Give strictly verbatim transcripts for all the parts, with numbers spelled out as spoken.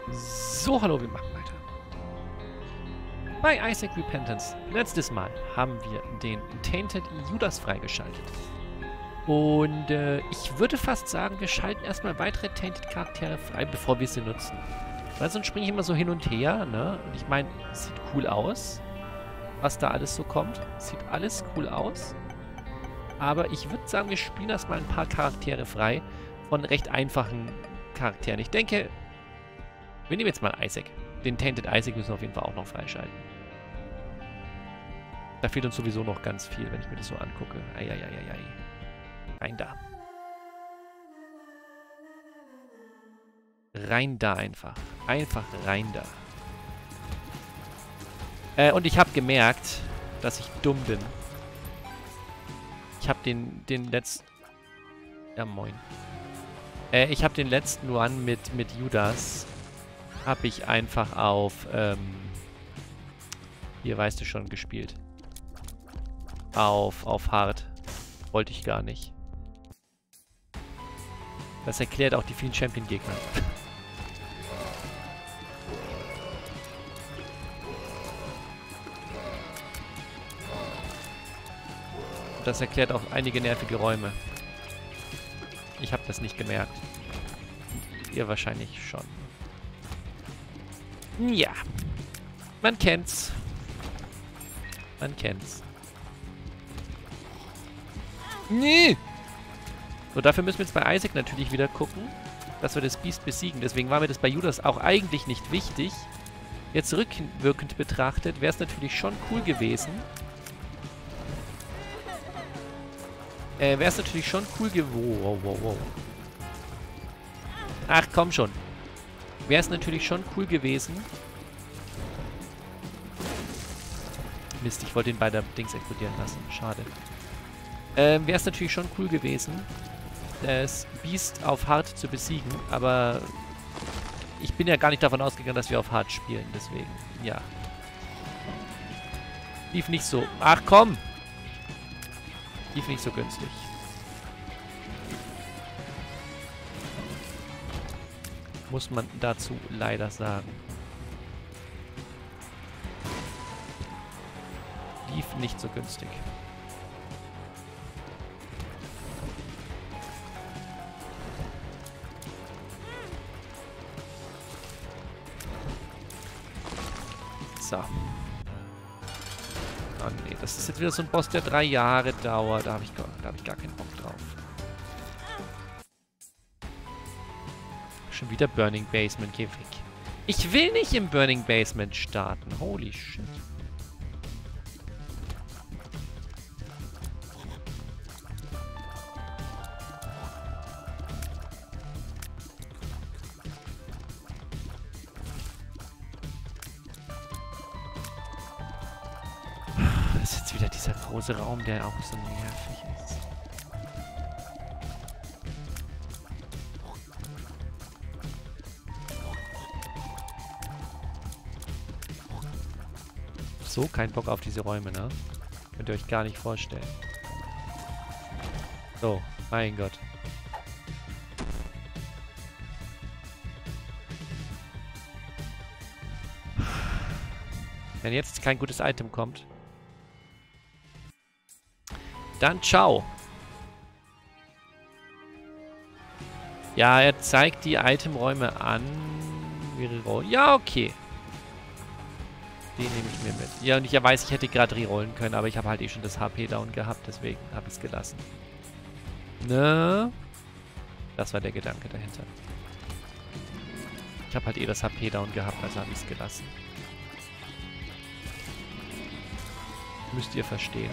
So, hallo, wir machen weiter. Bei Isaac Repentance, letztes Mal haben wir den Tainted Judas freigeschaltet. Und äh, ich würde fast sagen, wir schalten erstmal weitere Tainted Charaktere frei, bevor wir sie nutzen. Weil sonst springe ich immer so hin und her, ne? Und ich meine, sieht cool aus, was da alles so kommt. Sieht alles cool aus. Aber ich würde sagen, wir spielen erstmal ein paar Charaktere frei von recht einfachen Charakteren. Ich denke, wir nehmen jetzt mal Isaac. Den Tainted Isaac müssen wir auf jeden Fall auch noch freischalten. Da fehlt uns sowieso noch ganz viel, wenn ich mir das so angucke. Eieieiei. Rein da. Rein da einfach. Einfach rein da. Äh, und ich habe gemerkt, dass ich dumm bin. Ich habe den, den letzten... Ja, moin. Äh, ich habe den letzten Run mit, mit Judas... habe ich einfach auf... Ähm, hier weißt du schon, gespielt. Auf, auf Hard. Wollte ich gar nicht. Das erklärt auch die vielen Champion-Gegner. Das erklärt auch einige nervige Räume. Ich habe das nicht gemerkt. Ihr wahrscheinlich schon. Ja. Man kennt's. Man kennt's. Nee! So, dafür müssen wir jetzt bei Isaac natürlich wieder gucken, dass wir das Biest besiegen. Deswegen war mir das bei Judas auch eigentlich nicht wichtig. Jetzt rückwirkend betrachtet wäre es natürlich schon cool gewesen. Äh, wäre es natürlich schon cool gewesen. Wow, wow, wow. Ach, komm schon. Wäre es natürlich schon cool gewesen. Mist, ich wollte ihn bei der Dings explodieren lassen. Schade. Ähm, wäre es natürlich schon cool gewesen, das Biest auf Hard zu besiegen, aber ich bin ja gar nicht davon ausgegangen, dass wir auf Hard spielen, deswegen, ja. Lief nicht so. Ach komm! Lief nicht so günstig. Muss man dazu leider sagen. Lief nicht so günstig. So. Ah nee, das ist jetzt wieder so ein Boss, der drei Jahre dauert. Da habe ich, hab ich gar keinen Bock drauf. Schon wieder Burning Basement, geh weg. Ich will nicht im Burning Basement starten. Holy shit. Das ist jetzt wieder dieser große Raum, der auch so nervig ist. So, kein Bock auf diese Räume, ne? Könnt ihr euch gar nicht vorstellen. So, mein Gott. Wenn jetzt kein gutes Item kommt, dann ciao. Ja, er zeigt die Itemräume an. Ja, okay. Den nehme ich mir mit. Ja, und ich ja weiß, ich hätte gerade rerollen können, aber ich habe halt eh schon das H P down gehabt, deswegen habe ich es gelassen. Ne? Das war der Gedanke dahinter. Ich habe halt eh das H P down gehabt, also habe ich es gelassen. Müsst ihr verstehen.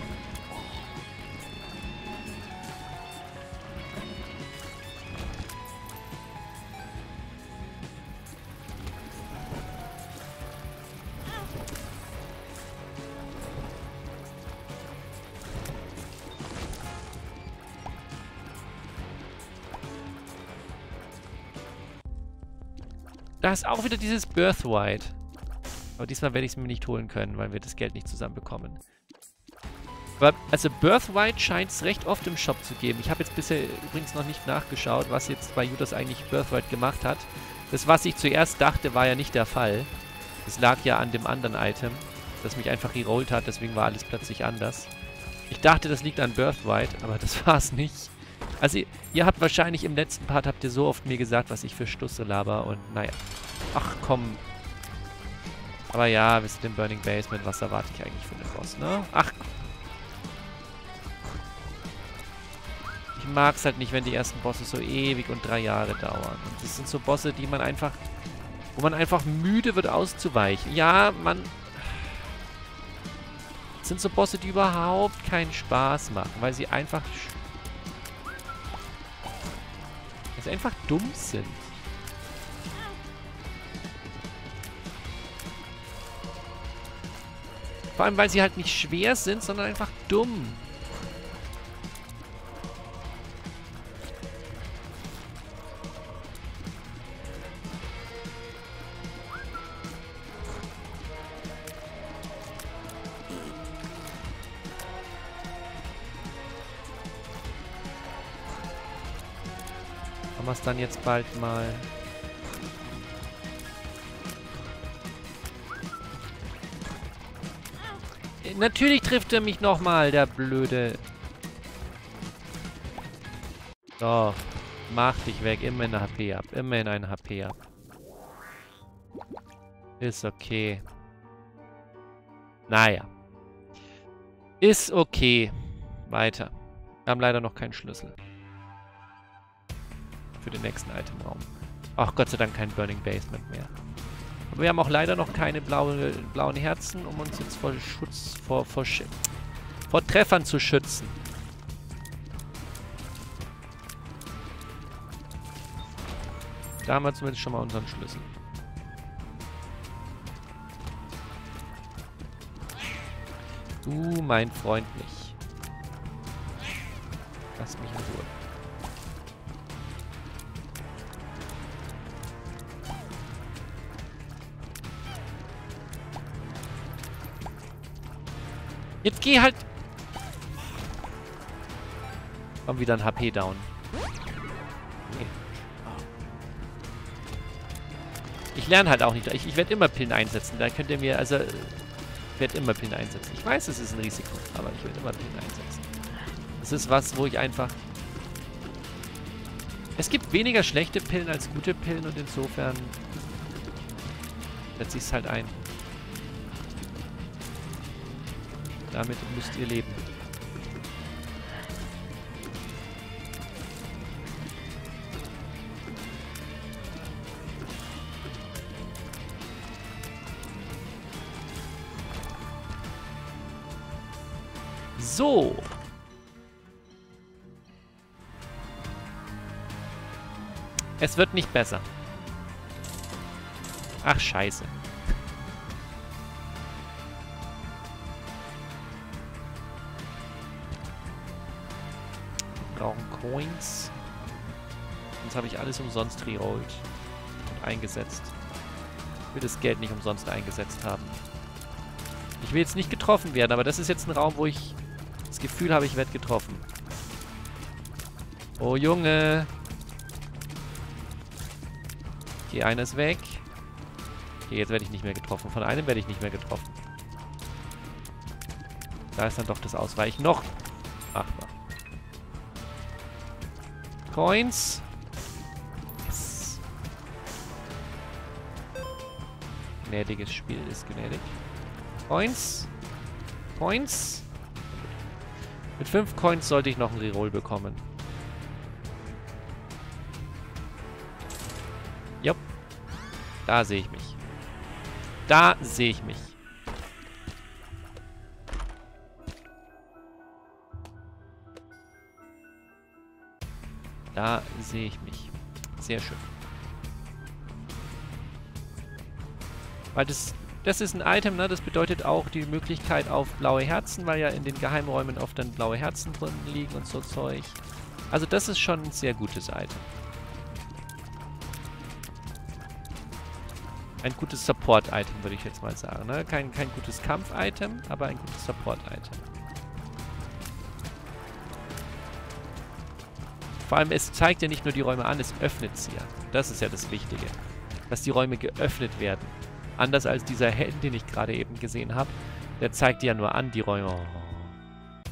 Da ist auch wieder dieses Birthright. Aber diesmal werde ich es mir nicht holen können, weil wir das Geld nicht zusammenbekommen. Aber also Birthright scheint es recht oft im Shop zu geben. Ich habe jetzt bisher übrigens noch nicht nachgeschaut, was jetzt bei Judas eigentlich Birthright gemacht hat. Das, was ich zuerst dachte, war ja nicht der Fall. Das lag ja an dem anderen Item, das mich einfach gerollt hat, deswegen war alles plötzlich anders. Ich dachte, das liegt an Birthright, aber das war es nicht. Also, ihr, ihr habt wahrscheinlich im letzten Part, habt ihr so oft mir gesagt, was ich für Stusse laber und naja. Ach komm. Aber ja, wir sind im Burning Basement, was erwarte ich eigentlich von dem Boss, ne? Ach. Ich mag es halt nicht, wenn die ersten Bosse so ewig und drei Jahre dauern. Und das sind so Bosse, die man einfach... wo man einfach müde wird auszuweichen. Ja, man... Das sind so Bosse, die überhaupt keinen Spaß machen, weil sie einfach... weil sie einfach dumm sind. Vor allem, weil sie halt nicht schwer sind, sondern einfach dumm. Haben wir es dann jetzt bald mal... Natürlich trifft er mich nochmal, der blöde... So, mach dich weg. Immerhin ein H P ab. Immerhin ein H P ab. Ist okay. Naja. Ist okay. Weiter. Wir haben leider noch keinen Schlüssel. Für den nächsten Itemraum. Ach, Gott sei Dank kein Burning Basement mehr. Aber wir haben auch leider noch keine blaue, blauen Herzen, um uns jetzt vor Schutz, vor, vor, vor Treffern zu schützen. Da haben wir zumindest schon mal unseren Schlüssel. Du, mein Freund, nicht. Lass mich in Ruhe. Jetzt geh halt... Komm, wieder ein H P down. Nee. Ich lerne halt auch nicht. Ich, ich werde immer Pillen einsetzen. Da könnt ihr mir... Also... Ich werde immer Pillen einsetzen. Ich weiß, es ist ein Risiko. Aber ich werde immer Pillen einsetzen. Das ist was, wo ich einfach... Es gibt weniger schlechte Pillen als gute Pillen. Und insofern... setze ich es halt ein. Damit müsst ihr leben. So. Es wird nicht besser. Ach, scheiße. Brauchen Coins. Sonst habe ich alles umsonst rerollt und eingesetzt. Ich will das Geld nicht umsonst eingesetzt haben. Ich will jetzt nicht getroffen werden, aber das ist jetzt ein Raum, wo ich das Gefühl habe, ich werde getroffen. Oh, Junge. Okay, einer ist weg. Okay, jetzt werde ich nicht mehr getroffen. Von einem werde ich nicht mehr getroffen. Da ist dann doch das Ausweichen noch machbar. Coins. Yes. Gnädiges Spiel ist gnädig. Coins. Coins. Mit fünf Coins sollte ich noch einen Reroll bekommen. Jupp. Da sehe ich mich. Da sehe ich mich. Da sehe ich mich. Sehr schön. Weil das, das ist ein Item, ne? Das bedeutet auch die Möglichkeit auf blaue Herzen, weil ja in den Geheimräumen oft dann blaue Herzen drin liegen und so Zeug. Also das ist schon ein sehr gutes Item. Ein gutes Support-Item, würde ich jetzt mal sagen. Ne? Kein, kein gutes Kampf-Item, aber ein gutes Support-Item. Vor allem, es zeigt ja nicht nur die Räume an, es öffnet sie ja. Das ist ja das Wichtige. dass die Räume geöffnet werden. Anders als dieser Helm, den ich gerade eben gesehen habe. Der zeigt ja nur an, die Räume. Oh.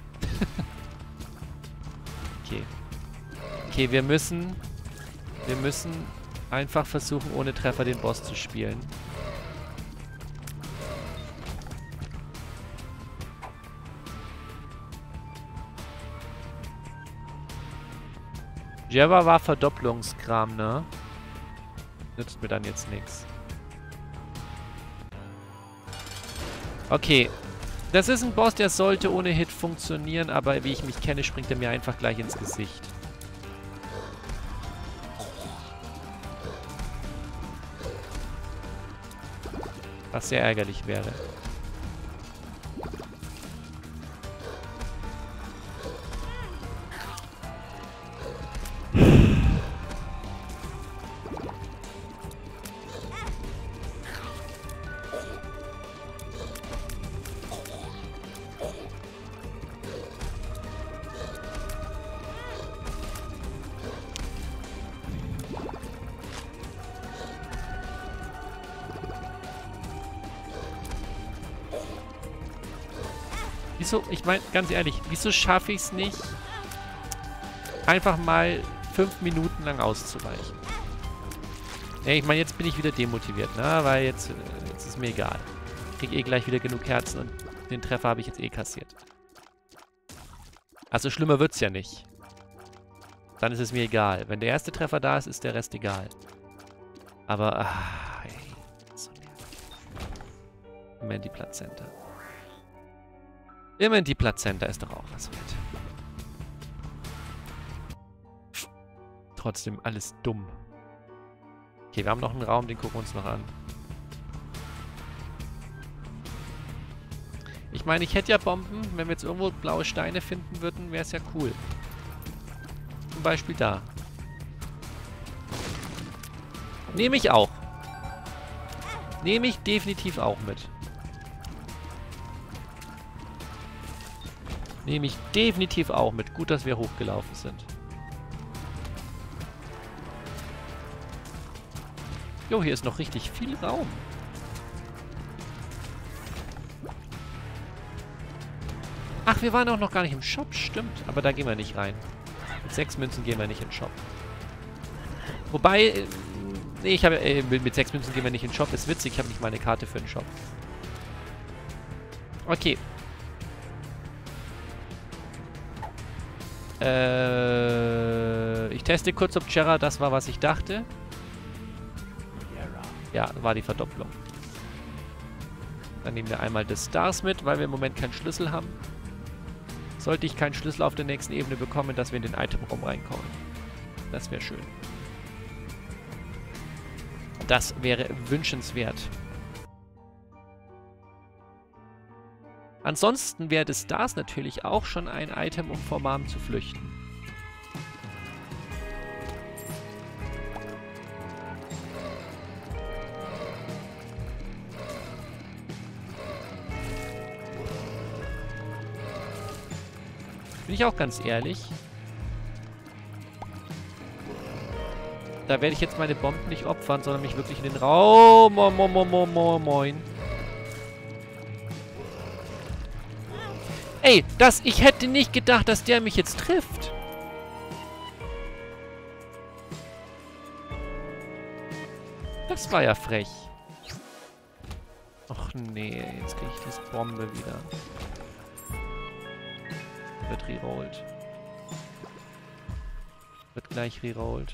Okay. Okay, wir müssen... Wir müssen einfach versuchen, ohne Treffer den Boss zu spielen. Java war Verdopplungskram, ne? Nützt mir dann jetzt nichts. Okay. Das ist ein Boss, der sollte ohne Hit funktionieren, aber wie ich mich kenne, springt er mir einfach gleich ins Gesicht. Was sehr ärgerlich wäre. Wieso, ich meine, ganz ehrlich, wieso schaffe ich es nicht, einfach mal fünf Minuten lang auszuweichen? Ja, ich meine, jetzt bin ich wieder demotiviert, ne? Weil jetzt, jetzt ist mir egal. Ich krieg eh gleich wieder genug Herzen und den Treffer habe ich jetzt eh kassiert. Also schlimmer wird's ja nicht. Dann ist es mir egal. Wenn der erste Treffer da ist, ist der Rest egal. Aber, ah, ey, so nervig. Immer in die Plazenta. Immer in die Plazenta ist doch auch was wert. Trotzdem alles dumm. Okay, wir haben noch einen Raum, den gucken wir uns noch an. Ich meine, ich hätte ja Bomben. Wenn wir jetzt irgendwo blaue Steine finden würden, wäre es ja cool. Zum Beispiel da. Nehme ich auch. Nehme ich definitiv auch mit. Nehme ich definitiv auch mit. Gut, dass wir hochgelaufen sind. Jo, hier ist noch richtig viel Raum. Ach, wir waren auch noch gar nicht im Shop. Stimmt, aber da gehen wir nicht rein. Mit sechs Münzen gehen wir nicht in den Shop. Wobei, äh, nee, ich habe, äh, mit sechs Münzen gehen wir nicht in den Shop. Ist witzig, ich habe nicht mal eine Karte für den Shop. Okay. Äh, ich teste kurz, ob Jera das war, was ich dachte. Ja, war die Verdopplung. Dann nehmen wir einmal des Stars mit, weil wir im Moment keinen Schlüssel haben. Sollte ich keinen Schlüssel auf der nächsten Ebene bekommen, dass wir in den Itemraum reinkommen. Das wäre schön. Das wäre wünschenswert. Ansonsten wäre des Stars natürlich auch schon ein Item, um vor Mom zu flüchten. Bin ich auch ganz ehrlich. Da werde ich jetzt meine Bomben nicht opfern, sondern mich wirklich in den Raum... Mo, mo, mo, mo, mo, moin. Ey, das... Ich hätte nicht gedacht, dass der mich jetzt trifft. Das war ja frech. Ach nee, jetzt kriege ich diese Bombe wieder. Wird rerollt. Wird gleich rerollt.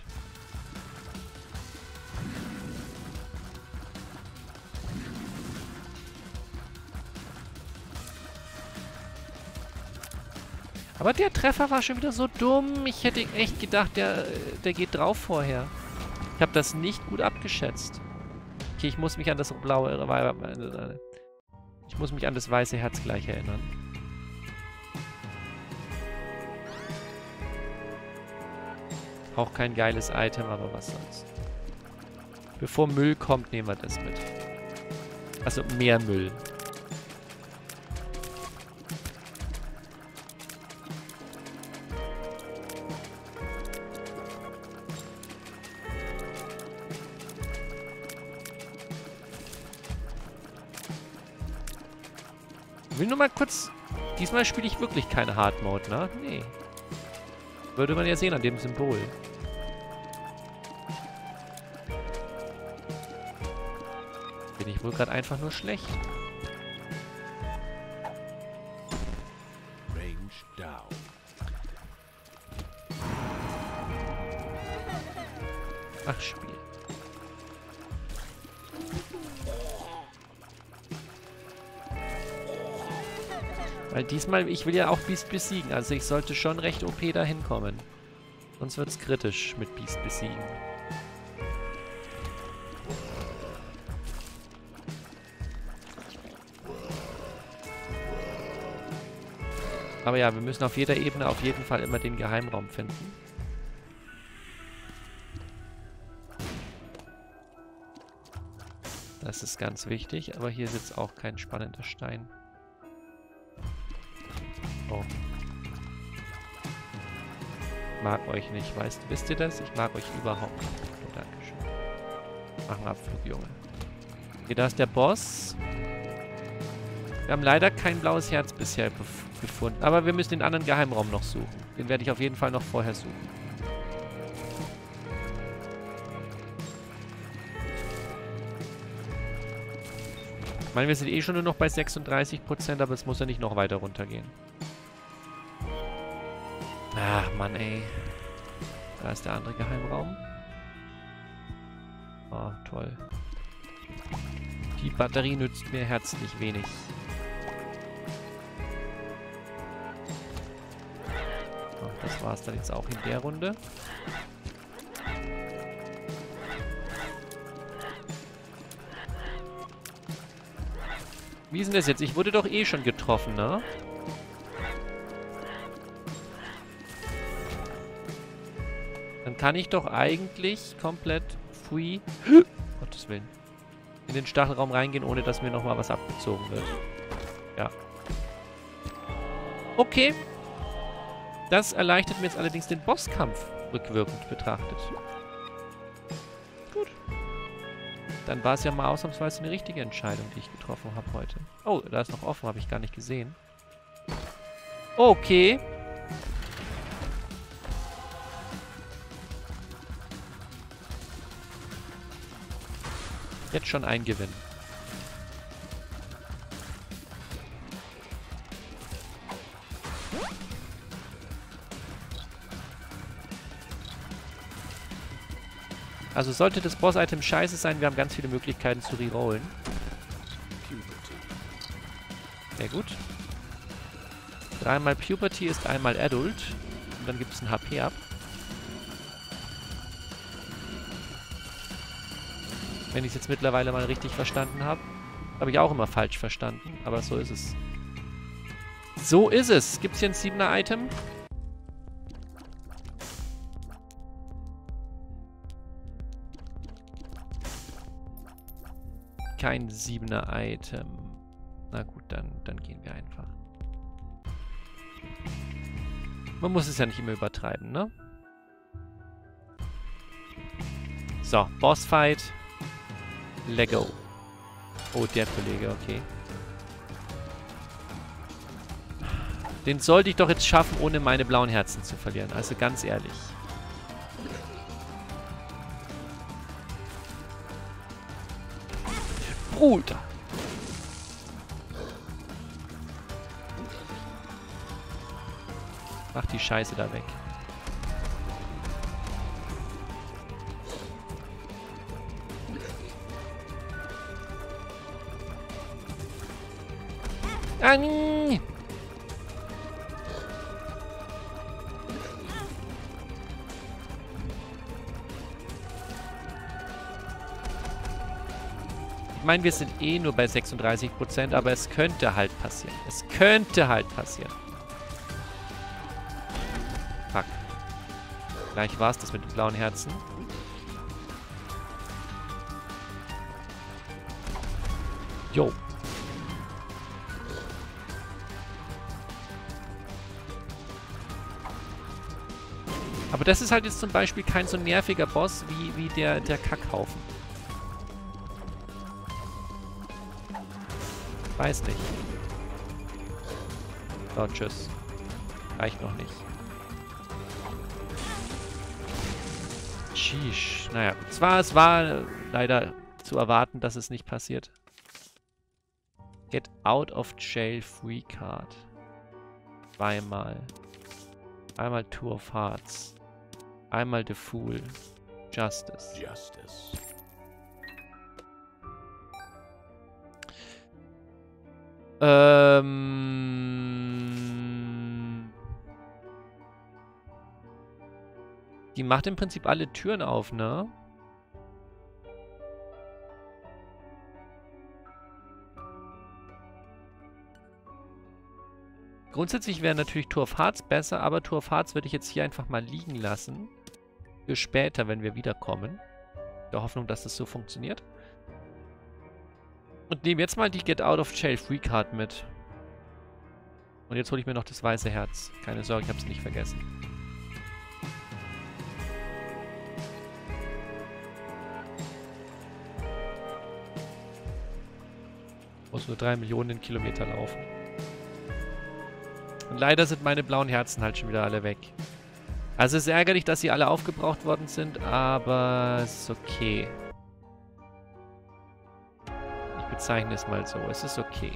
Aber der Treffer war schon wieder so dumm. Ich hätte echt gedacht, der, der geht drauf vorher. Ich habe das nicht gut abgeschätzt. Okay, ich muss mich an das blaue... Ich muss mich an das weiße Herz gleich erinnern. Auch kein geiles Item, aber was sonst. Bevor Müll kommt, nehmen wir das mit. Also mehr Müll. Ich will nur mal kurz... Diesmal spiele ich wirklich keine Hard Mode, ne? Nee. Würde man ja sehen an dem Symbol. Bin ich wohl gerade einfach nur schlecht. Range down. Ach, Spiel. Weil diesmal, ich will ja auch Beast besiegen. Also ich sollte schon recht O P dahin kommen. Sonst wird es kritisch mit Beast besiegen. Aber ja, wir müssen auf jeder Ebene auf jeden Fall immer den Geheimraum finden. Das ist ganz wichtig, aber hier ist jetzt auch kein spannender Stein. Oh. Mag euch nicht, weißt, wisst ihr das? Ich mag euch überhaupt nicht. Oh, Dankeschön. Mach einen Abflug, Junge. Okay, da ist der Boss. Wir haben leider kein blaues Herz bisher gefunden, aber wir müssen den anderen Geheimraum noch suchen. Den werde ich auf jeden Fall noch vorher suchen. Ich meine, wir sind eh schon nur noch bei sechsunddreißig Prozent, aber es muss ja nicht noch weiter runtergehen. Ach, Mann, ey. Da ist der andere Geheimraum. Oh, toll. Die Batterie nützt mir herzlich wenig. Oh, das war's dann jetzt auch in der Runde. Wie ist denn das jetzt? Ich wurde doch eh schon getroffen, ne? Dann kann ich doch eigentlich komplett free, Gottes Willen, in den Stachelraum reingehen, ohne dass mir nochmal was abgezogen wird. Ja. Okay. Das erleichtert mir jetzt allerdings den Bosskampf rückwirkend betrachtet. Gut. Dann war es ja mal ausnahmsweise eine richtige Entscheidung, die ich getroffen habe heute. Oh, da ist noch offen, habe ich gar nicht gesehen. Okay. Jetzt schon ein Gewinn. Also sollte das Boss-Item scheiße sein, wir haben ganz viele Möglichkeiten zu rerollen. Sehr gut. Dreimal Puberty ist einmal Adult. Und dann gibt es ein H P ab. Wenn ich es jetzt mittlerweile mal richtig verstanden habe. Habe ich auch immer falsch verstanden, aber so ist es. So ist es. Gibt es hier ein siebener Item? Kein siebener Item. Na gut, dann, dann gehen wir einfach. Man muss es ja nicht immer übertreiben, ne? So, Bossfight. Lego. Oh, der Kollege, okay. Den sollte ich doch jetzt schaffen, ohne meine blauen Herzen zu verlieren. Also ganz ehrlich. Bruder. Mach die Scheiße da weg. Ah, nee. Ich meine, wir sind eh nur bei sechsunddreißig Prozent, aber es könnte halt passieren. Es könnte halt passieren. Fuck. Gleich war es das mit den blauen Herzen. Jo. Aber das ist halt jetzt zum Beispiel kein so nerviger Boss wie, wie der, der Kackhaufen. Weiß nicht. So, tschüss. Reicht noch nicht. Sheesh. Naja, zwar, es war leider zu erwarten, dass es nicht passiert. Get out of jail free card. Zweimal. Einmal Two of Hearts. Einmal The Fool. Justice. Justice. Ähm... Die macht im Prinzip alle Türen auf, ne? Grundsätzlich wäre natürlich Tour of Hearts besser, aber Tour of Hearts würde ich jetzt hier einfach mal liegen lassen. Für später, wenn wir wiederkommen. In der Hoffnung, dass das so funktioniert. Und nehme jetzt mal die Get Out of Jail Free Card mit. Und jetzt hole ich mir noch das weiße Herz. Keine Sorge, ich habe es nicht vergessen. Ich muss nur drei Millionen Kilometer laufen. Und leider sind meine blauen Herzen halt schon wieder alle weg. Also es ist ärgerlich, dass sie alle aufgebraucht worden sind, aber es ist okay. Ich bezeichne es mal so. Es ist okay.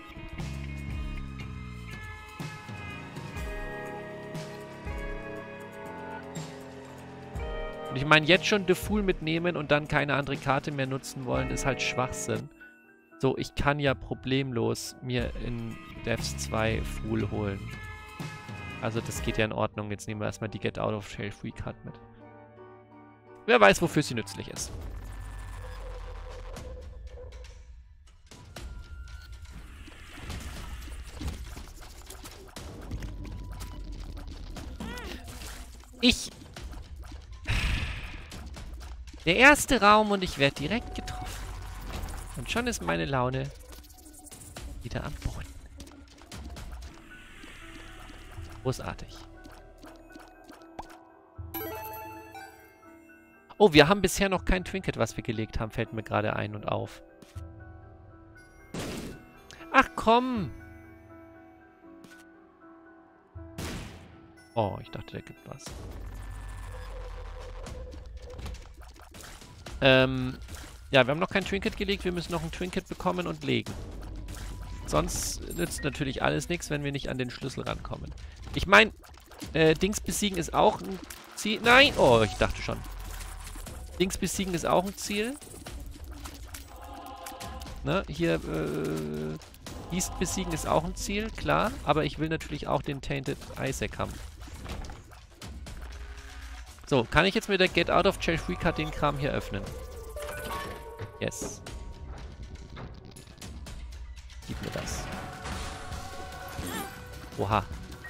Und ich meine, jetzt schon The Fool mitnehmen und dann keine andere Karte mehr nutzen wollen, ist halt Schwachsinn. So, ich kann ja problemlos mir in Devs zwei Fool holen. Also das geht ja in Ordnung. Jetzt nehmen wir erstmal die Get Out of Jail Free Card mit. Wer weiß, wofür sie nützlich ist. Ich... Der erste Raum und ich werde direkt getroffen. Und schon ist meine Laune wieder am Boden. Großartig. Oh, wir haben bisher noch kein Trinket, was wir gelegt haben, fällt mir gerade ein und auf. Ach komm! Oh, ich dachte, der gibt was. Ähm, ja, wir haben noch kein Trinket gelegt. Wir müssen noch ein Trinket bekommen und legen. Sonst nützt natürlich alles nichts, wenn wir nicht an den Schlüssel rankommen. Ich meine, äh, Dings besiegen ist auch ein Ziel. Nein! Oh, ich dachte schon. Dings besiegen ist auch ein Ziel. Ne, hier, äh, Beast besiegen ist auch ein Ziel, klar. Aber ich will natürlich auch den Tainted Isaac haben. So, kann ich jetzt mit der Get Out of Jail Free Card den Kram hier öffnen? Yes. Gib mir das. Oha.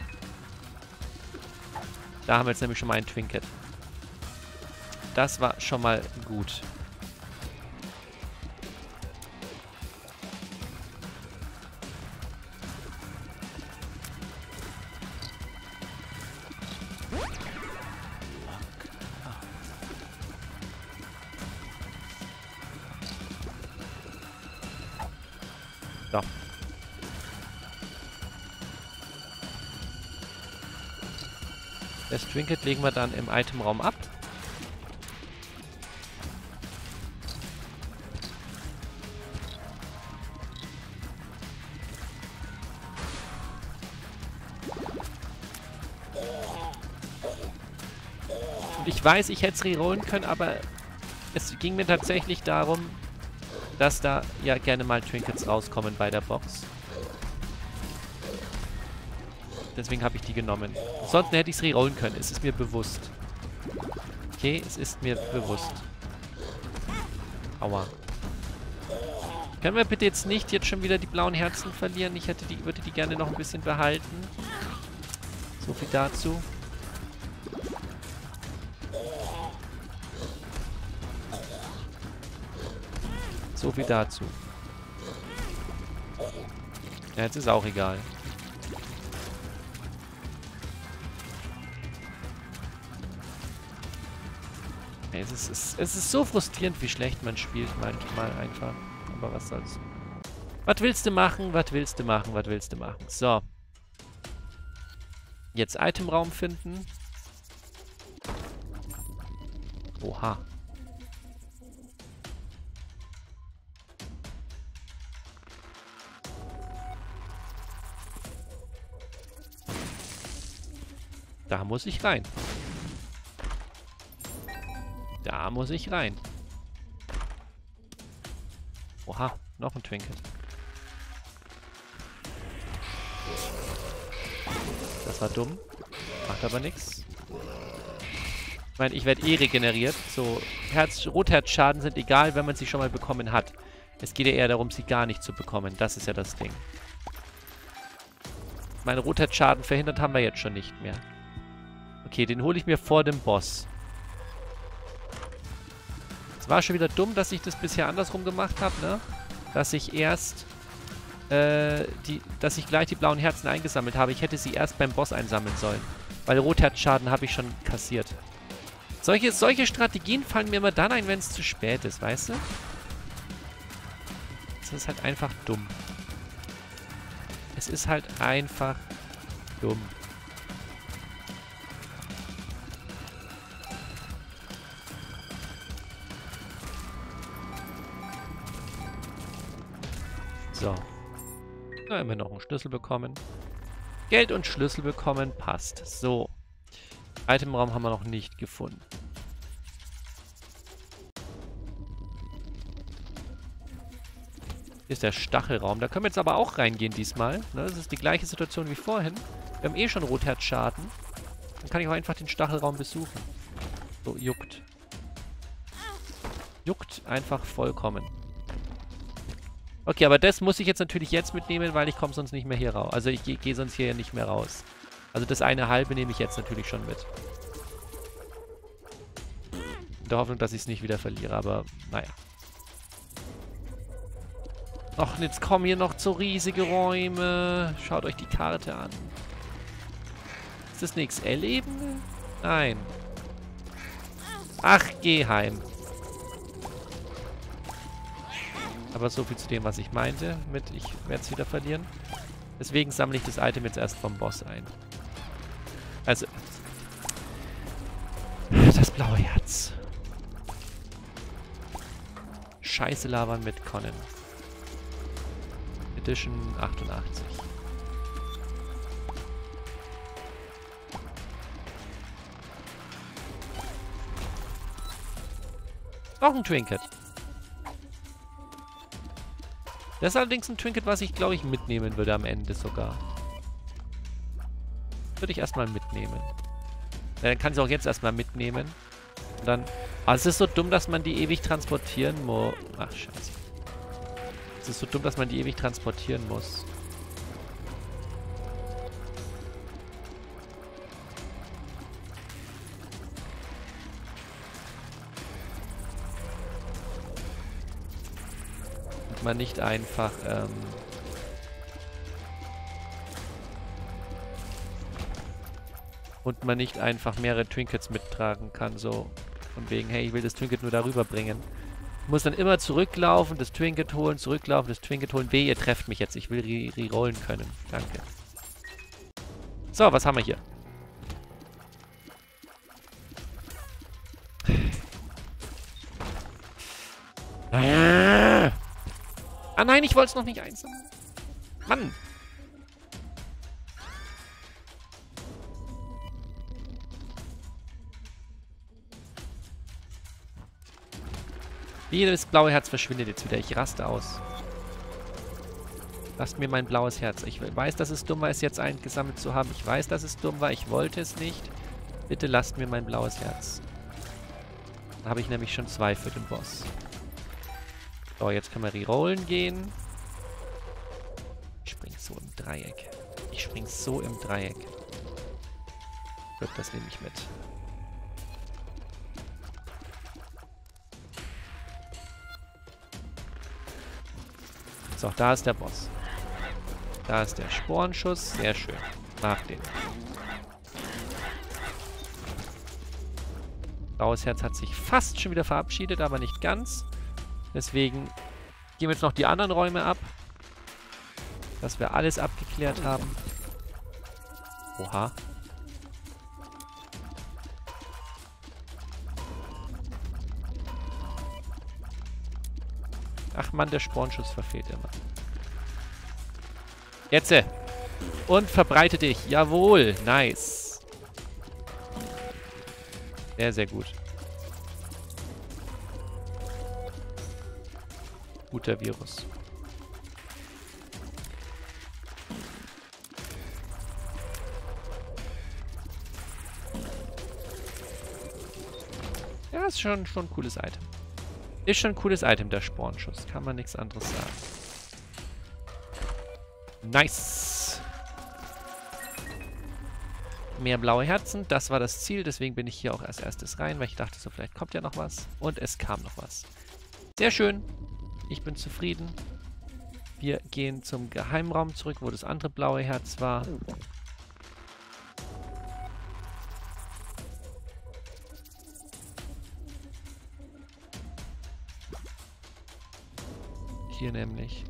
Da haben wir jetzt nämlich schon mal ein Trinket. Das war schon mal gut. So. Das Trinket legen wir dann im Itemraum ab. Und ich weiß, ich hätte es rerollen können, aber es ging mir tatsächlich darum, dass da ja gerne mal Trinkets rauskommen bei der Box. Deswegen habe ich die genommen. Ansonsten hätte ich es rerollen können. Es ist mir bewusst. Okay, es ist mir bewusst. Aua. Können wir bitte jetzt nicht jetzt schon wieder die blauen Herzen verlieren? Ich hätte die, würde die gerne noch ein bisschen behalten. So viel dazu. So viel dazu. Ja, jetzt ist auch egal. Ja, es, ist, es, es ist so frustrierend, wie schlecht man spielt manchmal einfach. Aber was soll's. Was willst du machen? Was willst du machen? Was willst du machen? So. Jetzt Itemraum finden. Oha. Da muss ich rein. Da muss ich rein. Oha, noch ein Trinket. Das war dumm. Macht aber nichts. Ich meine, ich werde eh regeneriert. So, Herz, Rotherzschaden sind egal, wenn man sie schon mal bekommen hat. Es geht ja eher darum, sie gar nicht zu bekommen. Das ist ja das Ding. Meine Rotherzschaden verhindert haben wir jetzt schon nicht mehr. Okay, den hole ich mir vor dem Boss. Es war schon wieder dumm, dass ich das bisher andersrum gemacht habe, ne? Dass ich erst, äh, die, dass ich gleich die blauen Herzen eingesammelt habe. Ich hätte sie erst beim Boss einsammeln sollen. Weil Rotherzschaden habe ich schon kassiert. Solche, solche Strategien fallen mir immer dann ein, wenn es zu spät ist, weißt du? Das ist halt einfach dumm. Es ist halt einfach dumm. So. Da haben wir noch einen Schlüssel bekommen. Geld und Schlüssel bekommen, passt. So. Itemraum haben wir noch nicht gefunden. Hier ist der Stachelraum. Da können wir jetzt aber auch reingehen diesmal. Ne, das ist die gleiche Situation wie vorhin. Wir haben eh schon Rotherzschaden. Dann kann ich auch einfach den Stachelraum besuchen. So, juckt. Juckt einfach vollkommen. Okay, aber das muss ich jetzt natürlich jetzt mitnehmen, weil ich komme sonst nicht mehr hier raus. Also ich gehe geh sonst hier nicht mehr raus. Also das eine halbe nehme ich jetzt natürlich schon mit. In der Hoffnung, dass ich es nicht wieder verliere, aber naja. Ach, jetzt kommen hier noch so riesige Räume. Schaut euch die Karte an. Ist das eine X L-Ebene? Nein. Ach, geh heim. Aber so viel zu dem, was ich meinte, mit ich werde es wieder verlieren. Deswegen sammle ich das Item jetzt erst vom Boss ein. Also, das blaue Herz. Scheiße labern mit Conan. Edition achtundachtzig. Auch ein Trinket. Das ist allerdings ein Trinket, was ich, glaube ich, mitnehmen würde am Ende sogar. Würde ich erstmal mitnehmen. Ja, dann kann ich auch jetzt erstmal mitnehmen. Und dann... Ah, es ist so dumm, dass man die ewig transportieren muss. Ach, scheiße. Es ist so dumm, dass man die ewig transportieren muss. Und man nicht einfach, ähm... Und man nicht einfach mehrere Trinkets mittragen kann, so von wegen, hey, ich will das Trinket nur darüber bringen. Ich muss dann immer zurücklaufen, das Trinket holen, zurücklaufen, das Trinket holen. Weh, ihr trefft mich jetzt. Ich will re-rollen können. Danke. So, was haben wir hier? Ah nein, ich wollte es noch nicht einsammeln. Mann! Jedes blaue Herz verschwindet jetzt wieder. Ich raste aus. Lasst mir mein blaues Herz. Ich weiß, dass es dumm war, es jetzt eingesammelt zu haben. Ich weiß, dass es dumm war. Ich wollte es nicht. Bitte lasst mir mein blaues Herz. Da habe ich nämlich schon zwei für den Boss. So, jetzt können wir rerollen gehen. Ich spring so im Dreieck. Ich spring so im Dreieck. Gut, das nehme ich mit. So, da ist der Boss. Da ist der Sporenschuss. Sehr schön. Nach dem. Blaues Herz hat sich fast schon wieder verabschiedet, aber nicht ganz. Deswegen gehen wir jetzt noch die anderen Räume ab. Dass wir alles abgeklärt haben. Oha. Ach Mann, der Spornschuss verfehlt immer. Jetzt! Und verbreite dich. Jawohl. Nice. Sehr, sehr gut. Guter Virus. Ja, ist schon, schon ein cooles Item. Ist schon ein cooles Item, der Spornschuss. Kann man nichts anderes sagen. Nice. Mehr blaue Herzen. Das war das Ziel. Deswegen bin ich hier auch als erstes rein, weil ich dachte so, vielleicht kommt ja noch was. Und es kam noch was. Sehr schön. Ich bin zufrieden. Wir gehen zum Geheimraum zurück, wo das andere blaue Herz war. Hier nämlich.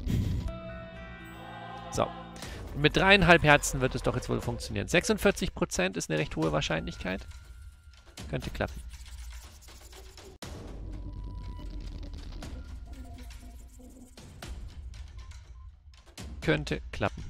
So. Mit dreieinhalb Herzen wird es doch jetzt wohl funktionieren. sechsundvierzig Prozent ist eine recht hohe Wahrscheinlichkeit. Könnte klappen. Könnte klappen.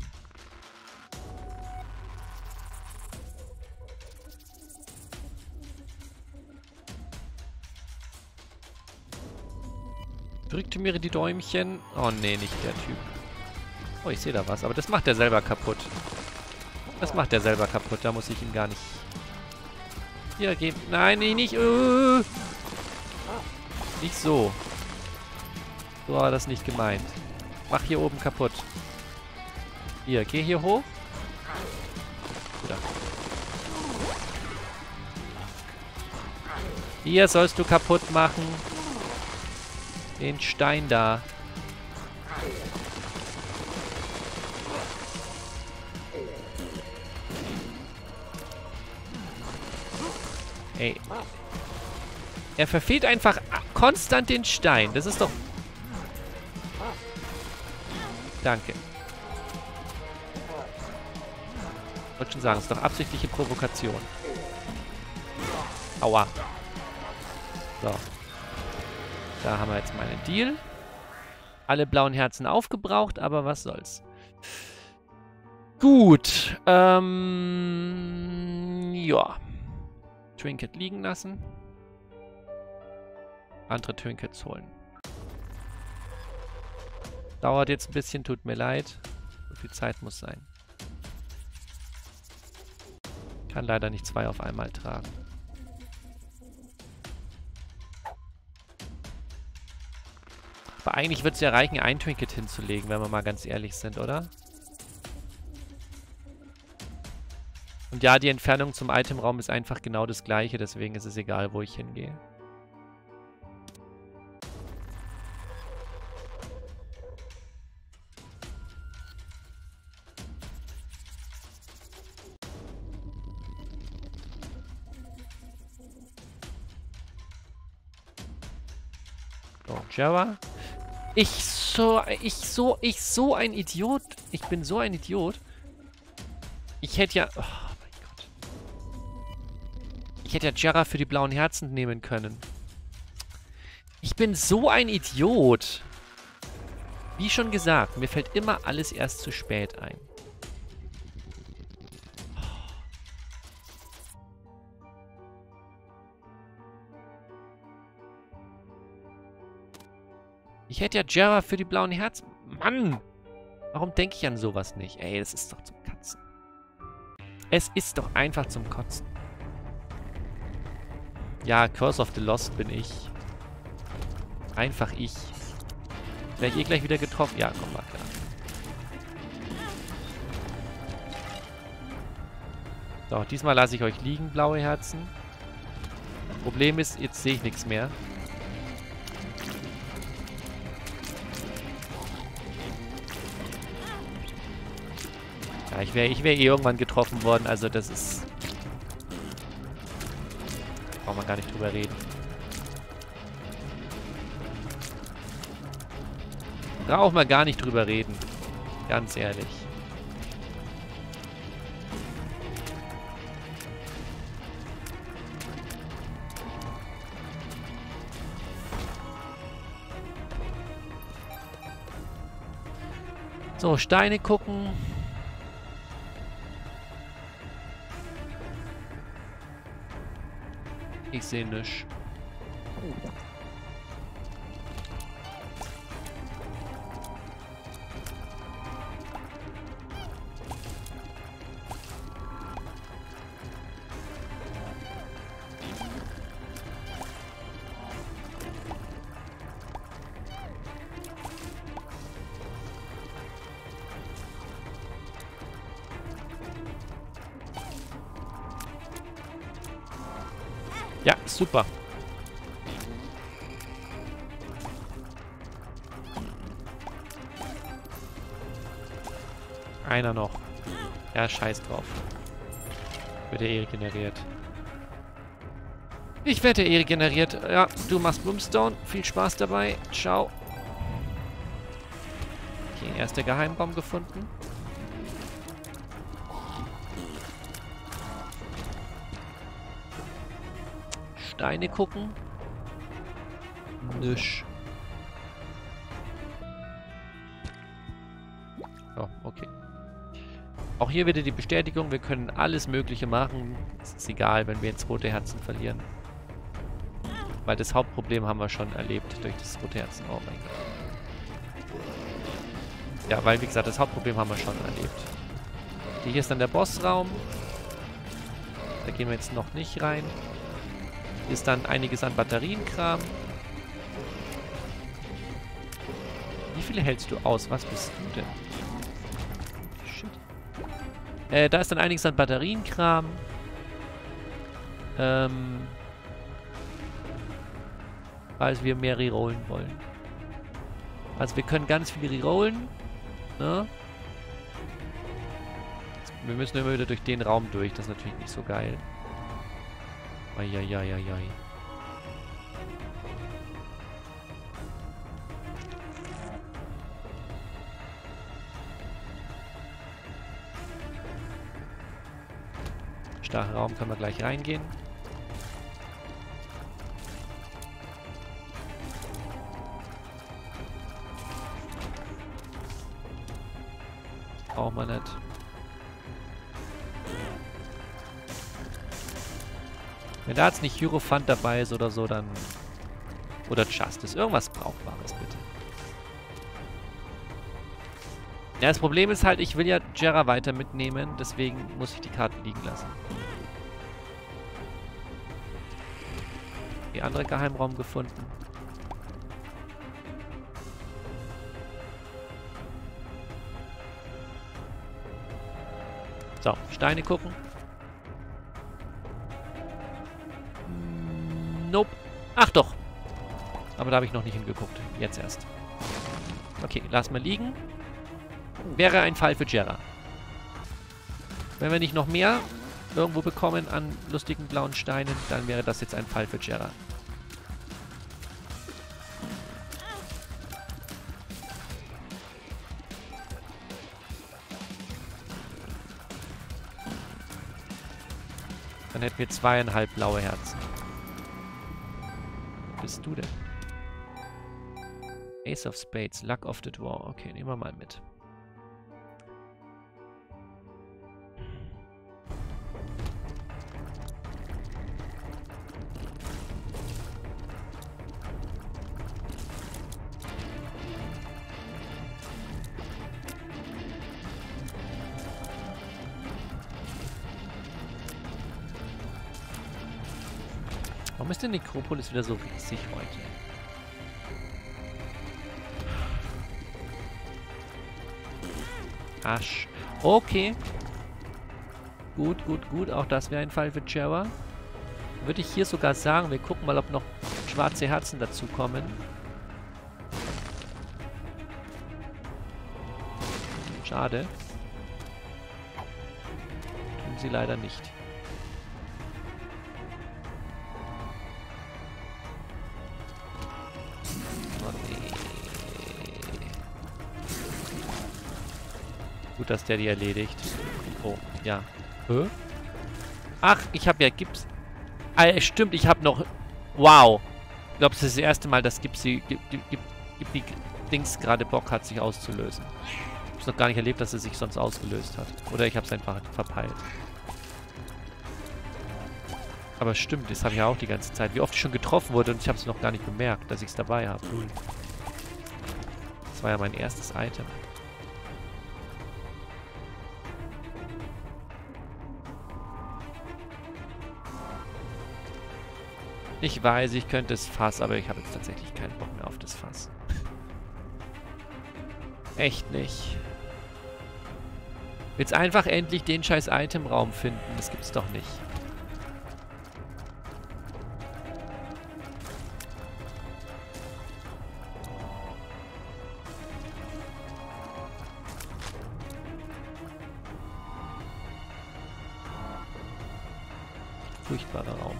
Drückte mir die Däumchen. Oh nee, nicht der Typ. Oh, ich sehe da was. Aber das macht er selber kaputt. Das macht er selber kaputt. Da muss ich ihm gar nicht... Hier, geben. Nein, nee, nicht. Uh. Nicht so. So war das nicht gemeint. Mach hier oben kaputt. Hier, geh hier hoch. Oder. Hier sollst du kaputt machen. Den Stein da. Ey. Er verfehlt einfach konstant den Stein. Das ist doch... Danke. Ich wollte schon sagen, das ist doch absichtliche Provokation. Aua. So. Da haben wir jetzt mal einen Deal. Alle blauen Herzen aufgebraucht, aber was soll's. Gut. Ähm... Ja. Trinket liegen lassen. Andere Trinkets holen. Dauert jetzt ein bisschen, tut mir leid. So viel Zeit muss sein. Kann leider nicht zwei auf einmal tragen. Aber eigentlich wird es ja reichen, ein Trinket hinzulegen, wenn wir mal ganz ehrlich sind, oder? Und ja, die Entfernung zum Itemraum ist einfach genau das gleiche, deswegen ist es egal, wo ich hingehe. So, Java. Ich so, ich so, ich so ein Idiot. Ich bin so ein Idiot. Ich hätte ja... Oh mein Gott. Ich hätte ja Jara für die blauen Herzen nehmen können. Ich bin so ein Idiot. Wie schon gesagt, mir fällt immer alles erst zu spät ein. Ich hätte ja Jara für die blauen Herzen... Mann! Warum denke ich an sowas nicht? Ey, das ist doch zum Katzen. Es ist doch einfach zum Kotzen. Ja, Curse of the Lost bin ich. Einfach ich. Wäre ich eh gleich wieder getroffen? Ja, komm mal klar. So, diesmal lasse ich euch liegen, blaue Herzen. Problem ist, jetzt sehe ich nichts mehr. Ja, ich wäre ich wär eh irgendwann getroffen worden, also das ist... Braucht man gar nicht drüber reden. Braucht man gar nicht drüber reden. Ganz ehrlich. So, Steine gucken. Ich sehe nichts. Ja, super. Einer noch. Ja, scheiß drauf. Wird ja eh regeneriert. Ich werde eh regeneriert. Ja, du machst Brimstone. Viel Spaß dabei. Ciao. Okay, erster Geheimraum gefunden. Steine gucken. Nisch. Oh, okay. Auch hier wieder die Bestätigung, wir können alles Mögliche machen. Es ist egal, wenn wir ins rote Herzen verlieren. Weil das Hauptproblem haben wir schon erlebt durch das rote Herzen. Oh mein Gott. Ja, weil wie gesagt, das Hauptproblem haben wir schon erlebt. Okay, hier ist dann der Bossraum. Da gehen wir jetzt noch nicht rein. Hier ist dann einiges an Batterienkram. Wie viele hältst du aus? Was bist du denn? Shit. Äh, da ist dann einiges an Batterienkram. Ähm. Falls wir mehr rerollen wollen. Also wir können ganz viel rerollen. Ne? Wir müssen immer wieder durch den Raum durch. Das ist natürlich nicht so geil. Eieieiei. Starker Raum, können wir gleich reingehen. Braucht man nicht. Wenn da jetzt nicht Hierophant dabei ist oder so, dann... Oder Justice. Irgendwas Brauchbares, bitte. Ja, das Problem ist halt, ich will ja Jera weiter mitnehmen. Deswegen muss ich die Karten liegen lassen. Die andere Geheimraum gefunden. So, Steine gucken. Nope. Ach doch. Aber da habe ich noch nicht hingeguckt. Jetzt erst. Okay, lass mal liegen. Wäre ein Fall für Jera. Wenn wir nicht noch mehr irgendwo bekommen an lustigen blauen Steinen, dann wäre das jetzt ein Fall für Jera. Dann hätten wir zweieinhalb blaue Herzen. Bist du denn? Ace of Spades, Luck of the Draw. Okay, nehmen wir mal mit. Warum ist denn Nekropolis wieder so riesig heute? Asch. Okay. Gut, gut, gut. Auch das wäre ein Fall für Jera. Würde ich hier sogar sagen, wir gucken mal, ob noch schwarze Herzen dazu kommen. Schade. Tun sie leider nicht. Gut, dass der die erledigt. Oh, ja. Hä? Ach, ich habe ja Gips. Ah, stimmt, ich habe noch... Wow. Ich glaube, das ist das erste Mal, dass Gipsy... Gip, Gip, Gip, die Dings gerade Bock hat, sich auszulösen. Ich habe noch gar nicht erlebt, dass es sich sonst ausgelöst hat. Oder ich habe es einfach verpeilt. Aber stimmt, das habe ich ja auch die ganze Zeit. Wie oft ich schon getroffen wurde und ich habe es noch gar nicht bemerkt, dass ich es dabei habe. Das war ja mein erstes Item. Ich weiß, ich könnte das Fass, aber ich habe jetzt tatsächlich keinen Bock mehr auf das Fass. Echt nicht. Jetzt einfach endlich den scheiß Itemraum finden. Das gibt's doch nicht. Furchtbarer Raum.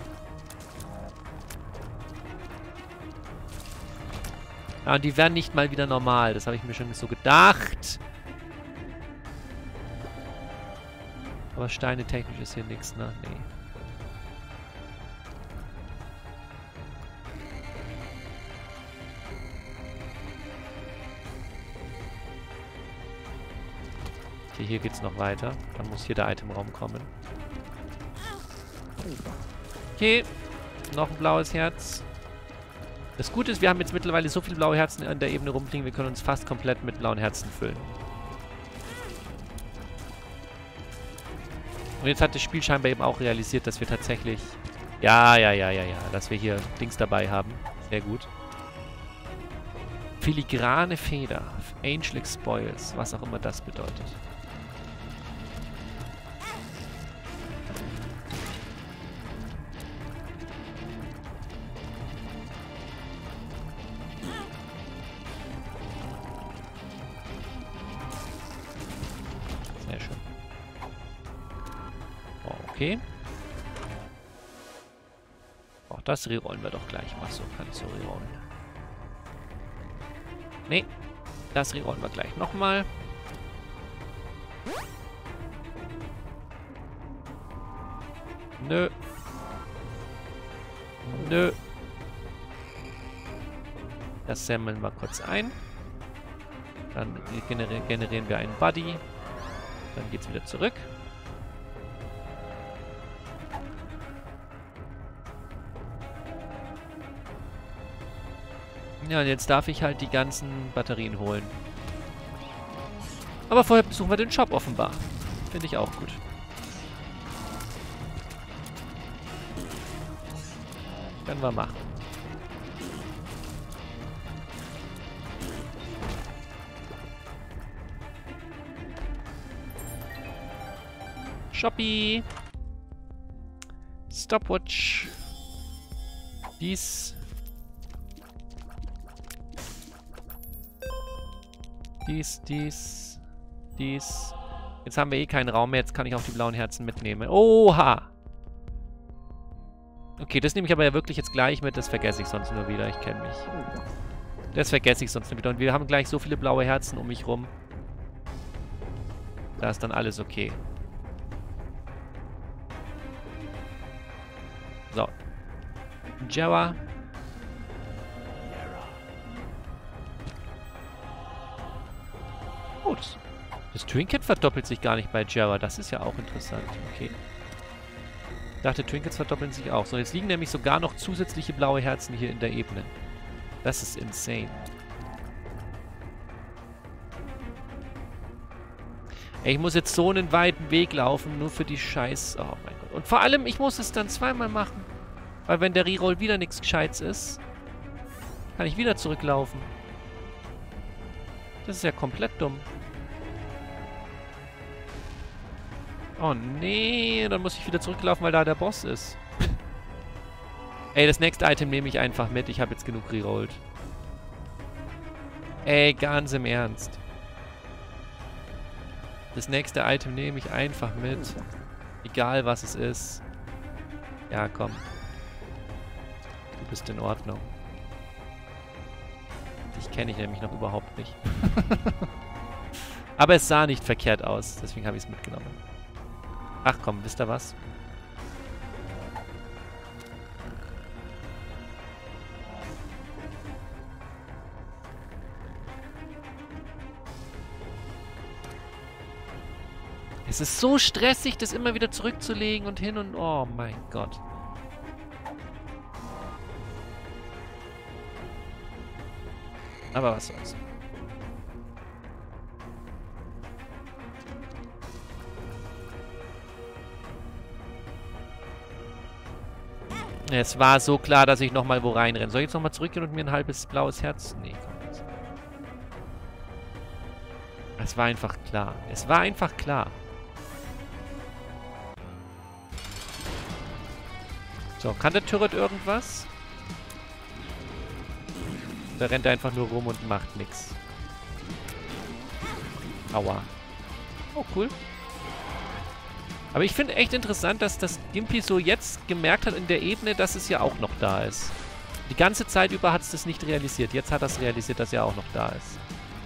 Ah, und die werden nicht mal wieder normal. Das habe ich mir schon so gedacht. Aber Steine technisch ist hier nichts, ne? Nee. Okay, hier geht's noch weiter. Dann muss hier der Itemraum kommen. Okay. Noch ein blaues Herz. Das Gute ist, wir haben jetzt mittlerweile so viele blaue Herzen an der Ebene rumfliegen, wir können uns fast komplett mit blauen Herzen füllen. Und jetzt hat das Spiel scheinbar eben auch realisiert, dass wir tatsächlich... Ja, ja, ja, ja, ja. Dass wir hier Dings dabei haben. Sehr gut. Filigrane Feder. Angelic Spoils. Was auch immer das bedeutet. Sehr schön. Okay. Auch das rerollen wir doch gleich. Mach so, kann ich so rerollen. Nee. Das rerollen wir gleich nochmal. Nö. Nö. Das sammeln wir kurz ein. Dann generi- generieren wir einen Buddy. Dann geht's wieder zurück. Ja, und jetzt darf ich halt die ganzen Batterien holen. Aber vorher besuchen wir den Shop offenbar. Finde ich auch gut. Können wir machen. Shoppy. Stopwatch. Dies. Dies, dies, dies. Jetzt haben wir eh keinen Raum mehr. Jetzt kann ich auch die blauen Herzen mitnehmen. Oha! Okay, das nehme ich aber ja wirklich jetzt gleich mit. Das vergesse ich sonst nur wieder. Ich kenne mich. Das vergesse ich sonst nur wieder. Und wir haben gleich so viele blaue Herzen um mich rum. Da ist dann alles okay. So. Jawa. Oh, das, das Trinket verdoppelt sich gar nicht bei Jawa. Das ist ja auch interessant. Okay. Ich dachte, Trinkets verdoppeln sich auch. So, jetzt liegen nämlich sogar noch zusätzliche blaue Herzen hier in der Ebene. Das ist insane. Ey, ich muss jetzt so einen weiten Weg laufen, nur für die Scheiß... Oh mein Gott. Und vor allem, ich muss es dann zweimal machen. Weil wenn der Reroll wieder nichts Gescheites ist, kann ich wieder zurücklaufen. Das ist ja komplett dumm. Oh nee, dann muss ich wieder zurücklaufen, weil da der Boss ist. Ey, das nächste Item nehme ich einfach mit. Ich habe jetzt genug rerollt. Ey, ganz im Ernst. Das nächste Item nehme ich einfach mit. Egal, was es ist. Ja, komm. Du bist in Ordnung. Dich kenne ich nämlich noch überhaupt nicht. Aber es sah nicht verkehrt aus. Deswegen habe ich es mitgenommen. Ach komm, wisst ihr was? Es ist so stressig, das immer wieder zurückzulegen und hin und... Oh mein Gott. Aber was soll's. Es war so klar, dass ich nochmal wo reinrenne. Soll ich jetzt nochmal zurückgehen und mir ein halbes blaues Herz... Nee, komm jetzt. Es war einfach klar. Es war einfach klar. So, kann der Turret irgendwas? Der rennt einfach nur rum und macht nichts. Aua. Oh, cool. Aber ich finde echt interessant, dass das Gimpy so jetzt gemerkt hat in der Ebene, dass es ja auch noch da ist. Die ganze Zeit über hat es das nicht realisiert. Jetzt hat er es realisiert, dass er auch noch da ist.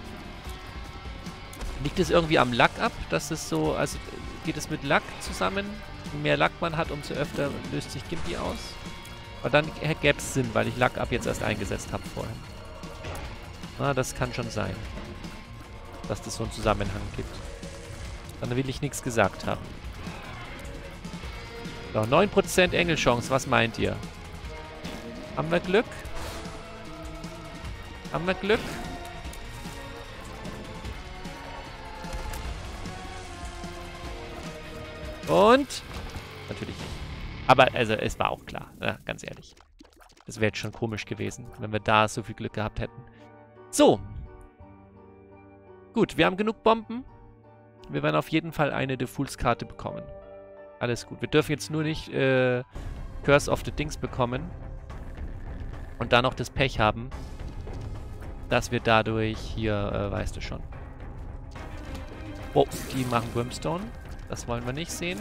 Liegt es irgendwie am Lack ab, dass es so, also geht es mit Lack zusammen? Je mehr Lack man hat, umso öfter löst sich Gimpy aus. Aber dann gäbe es Sinn, weil ich Lack ab jetzt erst eingesetzt habe vorhin. Na, das kann schon sein. Dass das so einen Zusammenhang gibt. Dann will ich nichts gesagt haben. So, neun Prozent Engelchance, was meint ihr? Haben wir Glück? Haben wir Glück? Und? Natürlich nicht. Aber, also, es war auch klar, ja, ganz ehrlich. Das wäre jetzt schon komisch gewesen, wenn wir da so viel Glück gehabt hätten. So. Gut, wir haben genug Bomben. Wir werden auf jeden Fall eine Diffus-Karte bekommen. Alles gut. Wir dürfen jetzt nur nicht äh, Curse of the Dings bekommen. Und dann noch das Pech haben, dass wir dadurch hier, äh, weißt du schon. Oh, die machen Brimstone. Das wollen wir nicht sehen.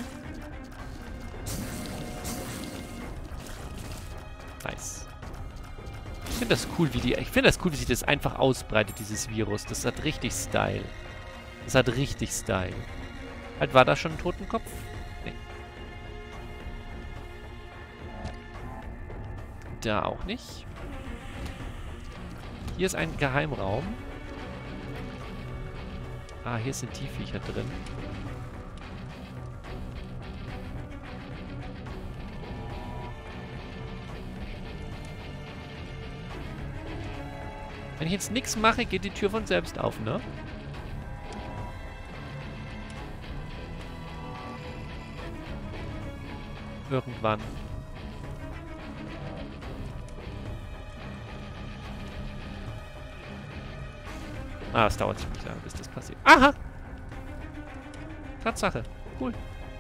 Nice. Ich finde das cool, wie die. Ich finde das cool, wie sich das einfach ausbreitet, dieses Virus. Das hat richtig Style. Das hat richtig Style. Halt, war da schon ein Totenkopf? Nee. Da auch nicht. Hier ist ein Geheimraum. Ah, hier sind die Viecher drin. Wenn ich jetzt nichts mache, geht die Tür von selbst auf, ne? Irgendwann. Ah, es dauert ziemlich lange, bis das passiert. Aha! Tatsache. Cool.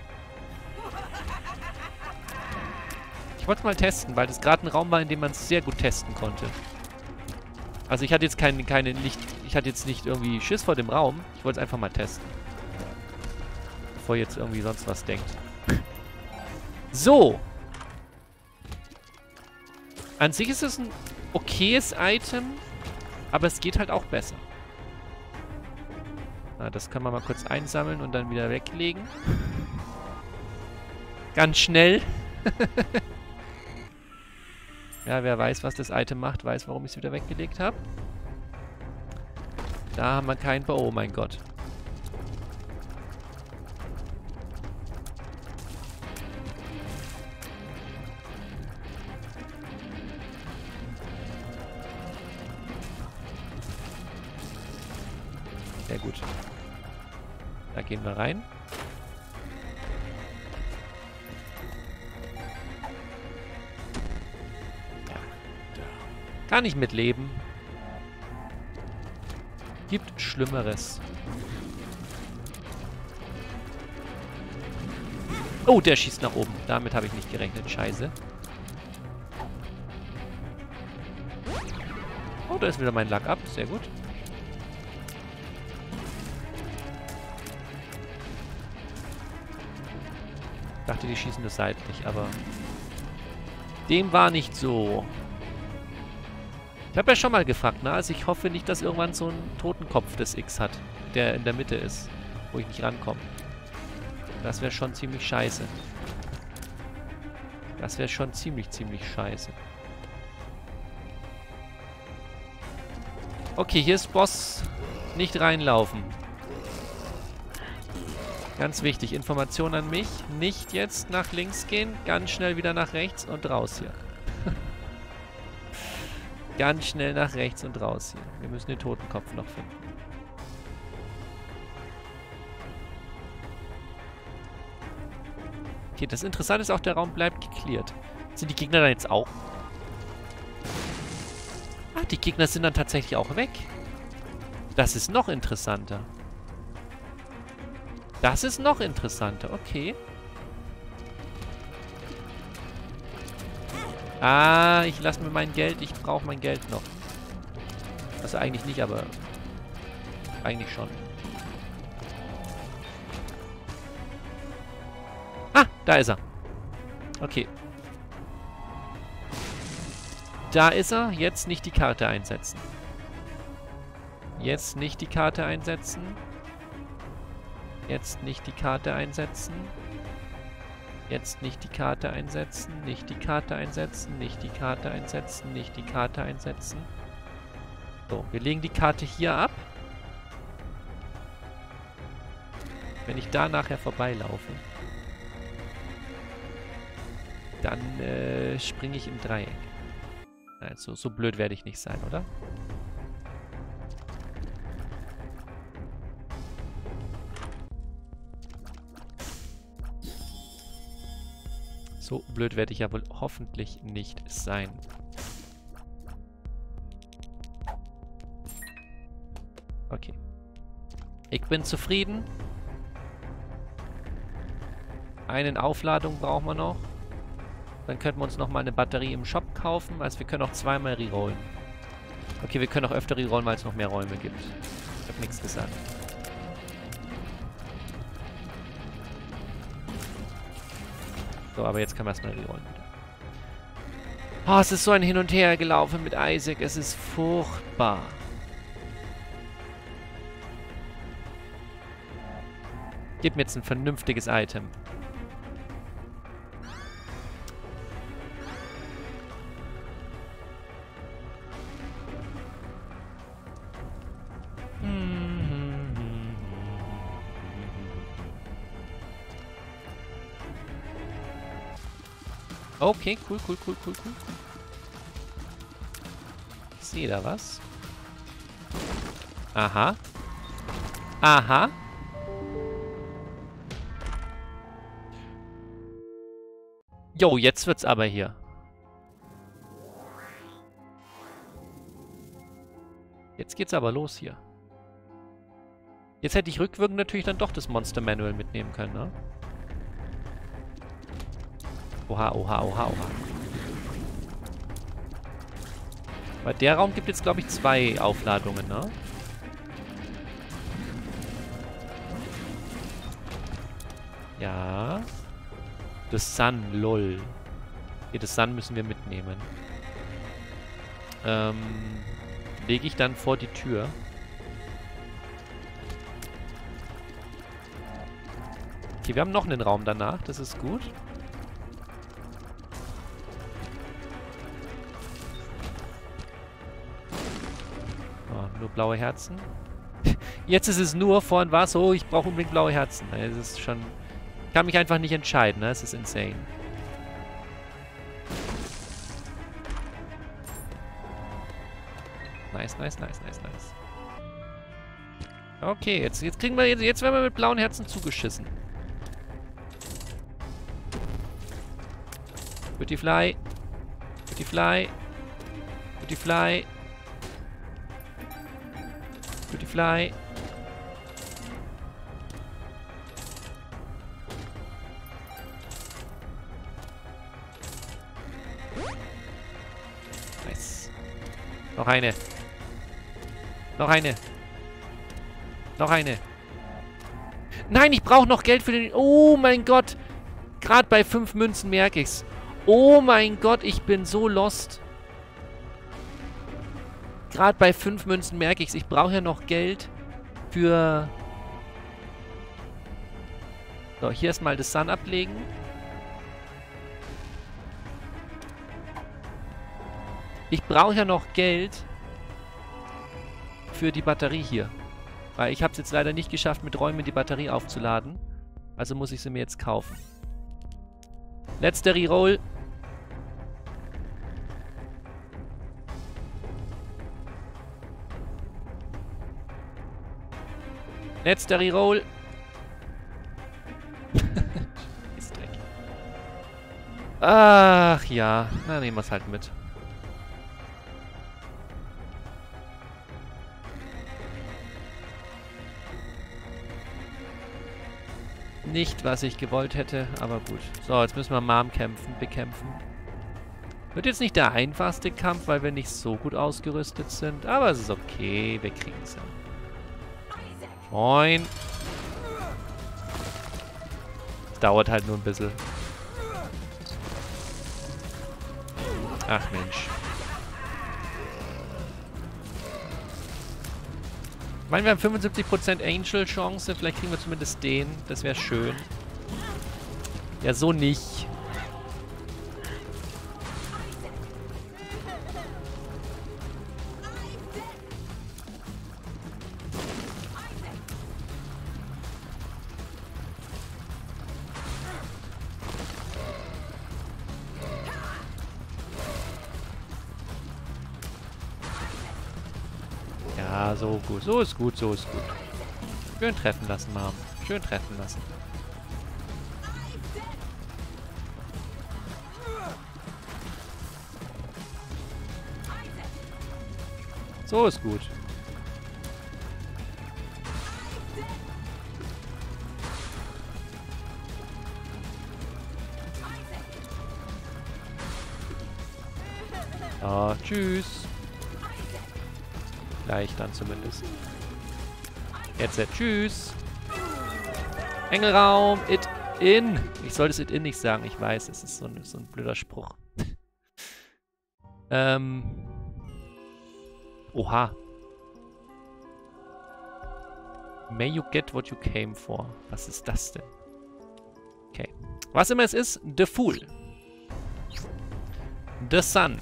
Ich wollte es mal testen, weil das gerade ein Raum war, in dem man es sehr gut testen konnte. Also ich hatte jetzt keinen, keine, nicht, ich hatte jetzt nicht irgendwie Schiss vor dem Raum. Ich wollte es einfach mal testen. Bevor jetzt irgendwie sonst was denkt. So. An sich ist es ein okayes Item, aber es geht halt auch besser. Na, das kann man mal kurz einsammeln und dann wieder weglegen. Ganz schnell. Ja, wer weiß, was das Item macht, weiß, warum ich es wieder weggelegt habe. Da haben wir keinen... Oh mein Gott. Sehr gut. Da gehen wir rein. Kann ich mitleben. Gibt Schlimmeres. Oh, der schießt nach oben. Damit habe ich nicht gerechnet. Scheiße. Oh, da ist wieder mein Luck ab. Sehr gut. Ich dachte, die schießen das seitlich, aber dem war nicht so. Ich habe ja schon mal gefragt, ne? Also ich hoffe nicht, dass irgendwann so ein Totenkopf des X hat, der in der Mitte ist, wo ich nicht rankomme. Das wäre schon ziemlich scheiße. Das wäre schon ziemlich, ziemlich scheiße. Okay, hier ist Boss. Nicht reinlaufen. Ganz wichtig, Information an mich. Nicht jetzt nach links gehen, ganz schnell wieder nach rechts und raus hier. Ganz schnell nach rechts und raus hier. Wir müssen den Totenkopf noch finden. Okay, das Interessante ist auch, der Raum bleibt geklärt. Sind die Gegner dann jetzt auch? Ah, die Gegner sind dann tatsächlich auch weg. Das ist noch interessanter. Das ist noch interessanter, okay. Ah, ich lasse mir mein Geld. Ich brauche mein Geld noch. Also eigentlich nicht, aber eigentlich schon. Ah, da ist er. Okay. Da ist er. Jetzt nicht die Karte einsetzen. Jetzt nicht die Karte einsetzen. Jetzt nicht die Karte einsetzen. Jetzt nicht die Karte einsetzen. Nicht die Karte einsetzen. Nicht die Karte einsetzen. Nicht die Karte einsetzen. So, wir legen die Karte hier ab. Wenn ich da nachher vorbeilaufe, dann äh, springe ich im Dreieck. Also, so blöd werde ich nicht sein, oder? So blöd werde ich ja wohl hoffentlich nicht sein. Okay. Ich bin zufrieden. Eine Aufladung brauchen wir noch. Dann könnten wir uns nochmal eine Batterie im Shop kaufen. Also wir können auch zweimal rerollen. Okay, wir können auch öfter rerollen, weil es noch mehr Räume gibt. Ich habe nichts gesagt. So, aber jetzt können wir erstmal rerollen wieder. Oh, es ist so ein Hin und Her gelaufen mit Isaac. Es ist furchtbar. Gib mir jetzt ein vernünftiges Item. Okay, cool, cool, cool, cool, cool. Ich sehe da was. Aha. Aha. Jo, jetzt wird's aber hier. Jetzt geht's aber los hier. Jetzt hätte ich rückwirkend natürlich dann doch das Monster Manual mitnehmen können, ne? Oha, oha, oha, oha. Bei der Raum gibt es, glaube ich, zwei Aufladungen, ne? Ja. Das Sun, lol. Okay, das Sun müssen wir mitnehmen. Ähm, lege ich dann vor die Tür. Okay, wir haben noch einen Raum danach, das ist gut. Oh, nur blaue Herzen. Jetzt ist es nur, vorhin war es so, ich brauche unbedingt blaue Herzen. Es ist schon... Ich kann mich einfach nicht entscheiden, ne? Es ist insane. Nice, nice, nice, nice, nice. Okay, jetzt, jetzt kriegen wir, jetzt, jetzt werden wir mit blauen Herzen zugeschissen. Pretty Fly. Pretty Fly. Pretty Fly. Pretty Fly. Nice. Noch eine. Noch eine. Noch eine. Nein, ich brauche noch Geld für den... Oh mein Gott. Gerade bei fünf Münzen merke ich's. Oh mein Gott, ich bin so lost. Gerade bei fünf Münzen merke ich's. Ich brauche ja noch Geld für... So, hier erstmal das Sun ablegen. Ich brauche ja noch Geld für die Batterie hier. Weil ich habe es jetzt leider nicht geschafft, mit Räumen die Batterie aufzuladen. Also muss ich sie mir jetzt kaufen. Letzter Reroll. Letzter Reroll. Ist Dreck. Ach ja. Na, nehmen wir es halt mit. Nicht, was ich gewollt hätte, aber gut. So, jetzt müssen wir Mom kämpfen, bekämpfen. Wird jetzt nicht der einfachste Kampf, weil wir nicht so gut ausgerüstet sind. Aber es ist okay, wir kriegen es ja. Moin. Dauert halt nur ein bisschen. Ach Mensch. Ich meine, wir haben fünfundsiebzig Prozent Angel-Chance. Vielleicht kriegen wir zumindest den. Das wäre schön. Ja, so nicht. Ja, so gut. So ist gut, so ist gut. Schön treffen lassen, Mom. Schön treffen lassen. So ist gut. Ah, tschüss. Gleich dann zumindest. Jetzt, äh, tschüss. Engelraum, it in. Ich sollte es it in nicht sagen, ich weiß, es ist so ein, so ein blöder Spruch. ähm. Oha. May you get what you came for. Was ist das denn? Okay. Was immer es ist, The Fool. The Sun.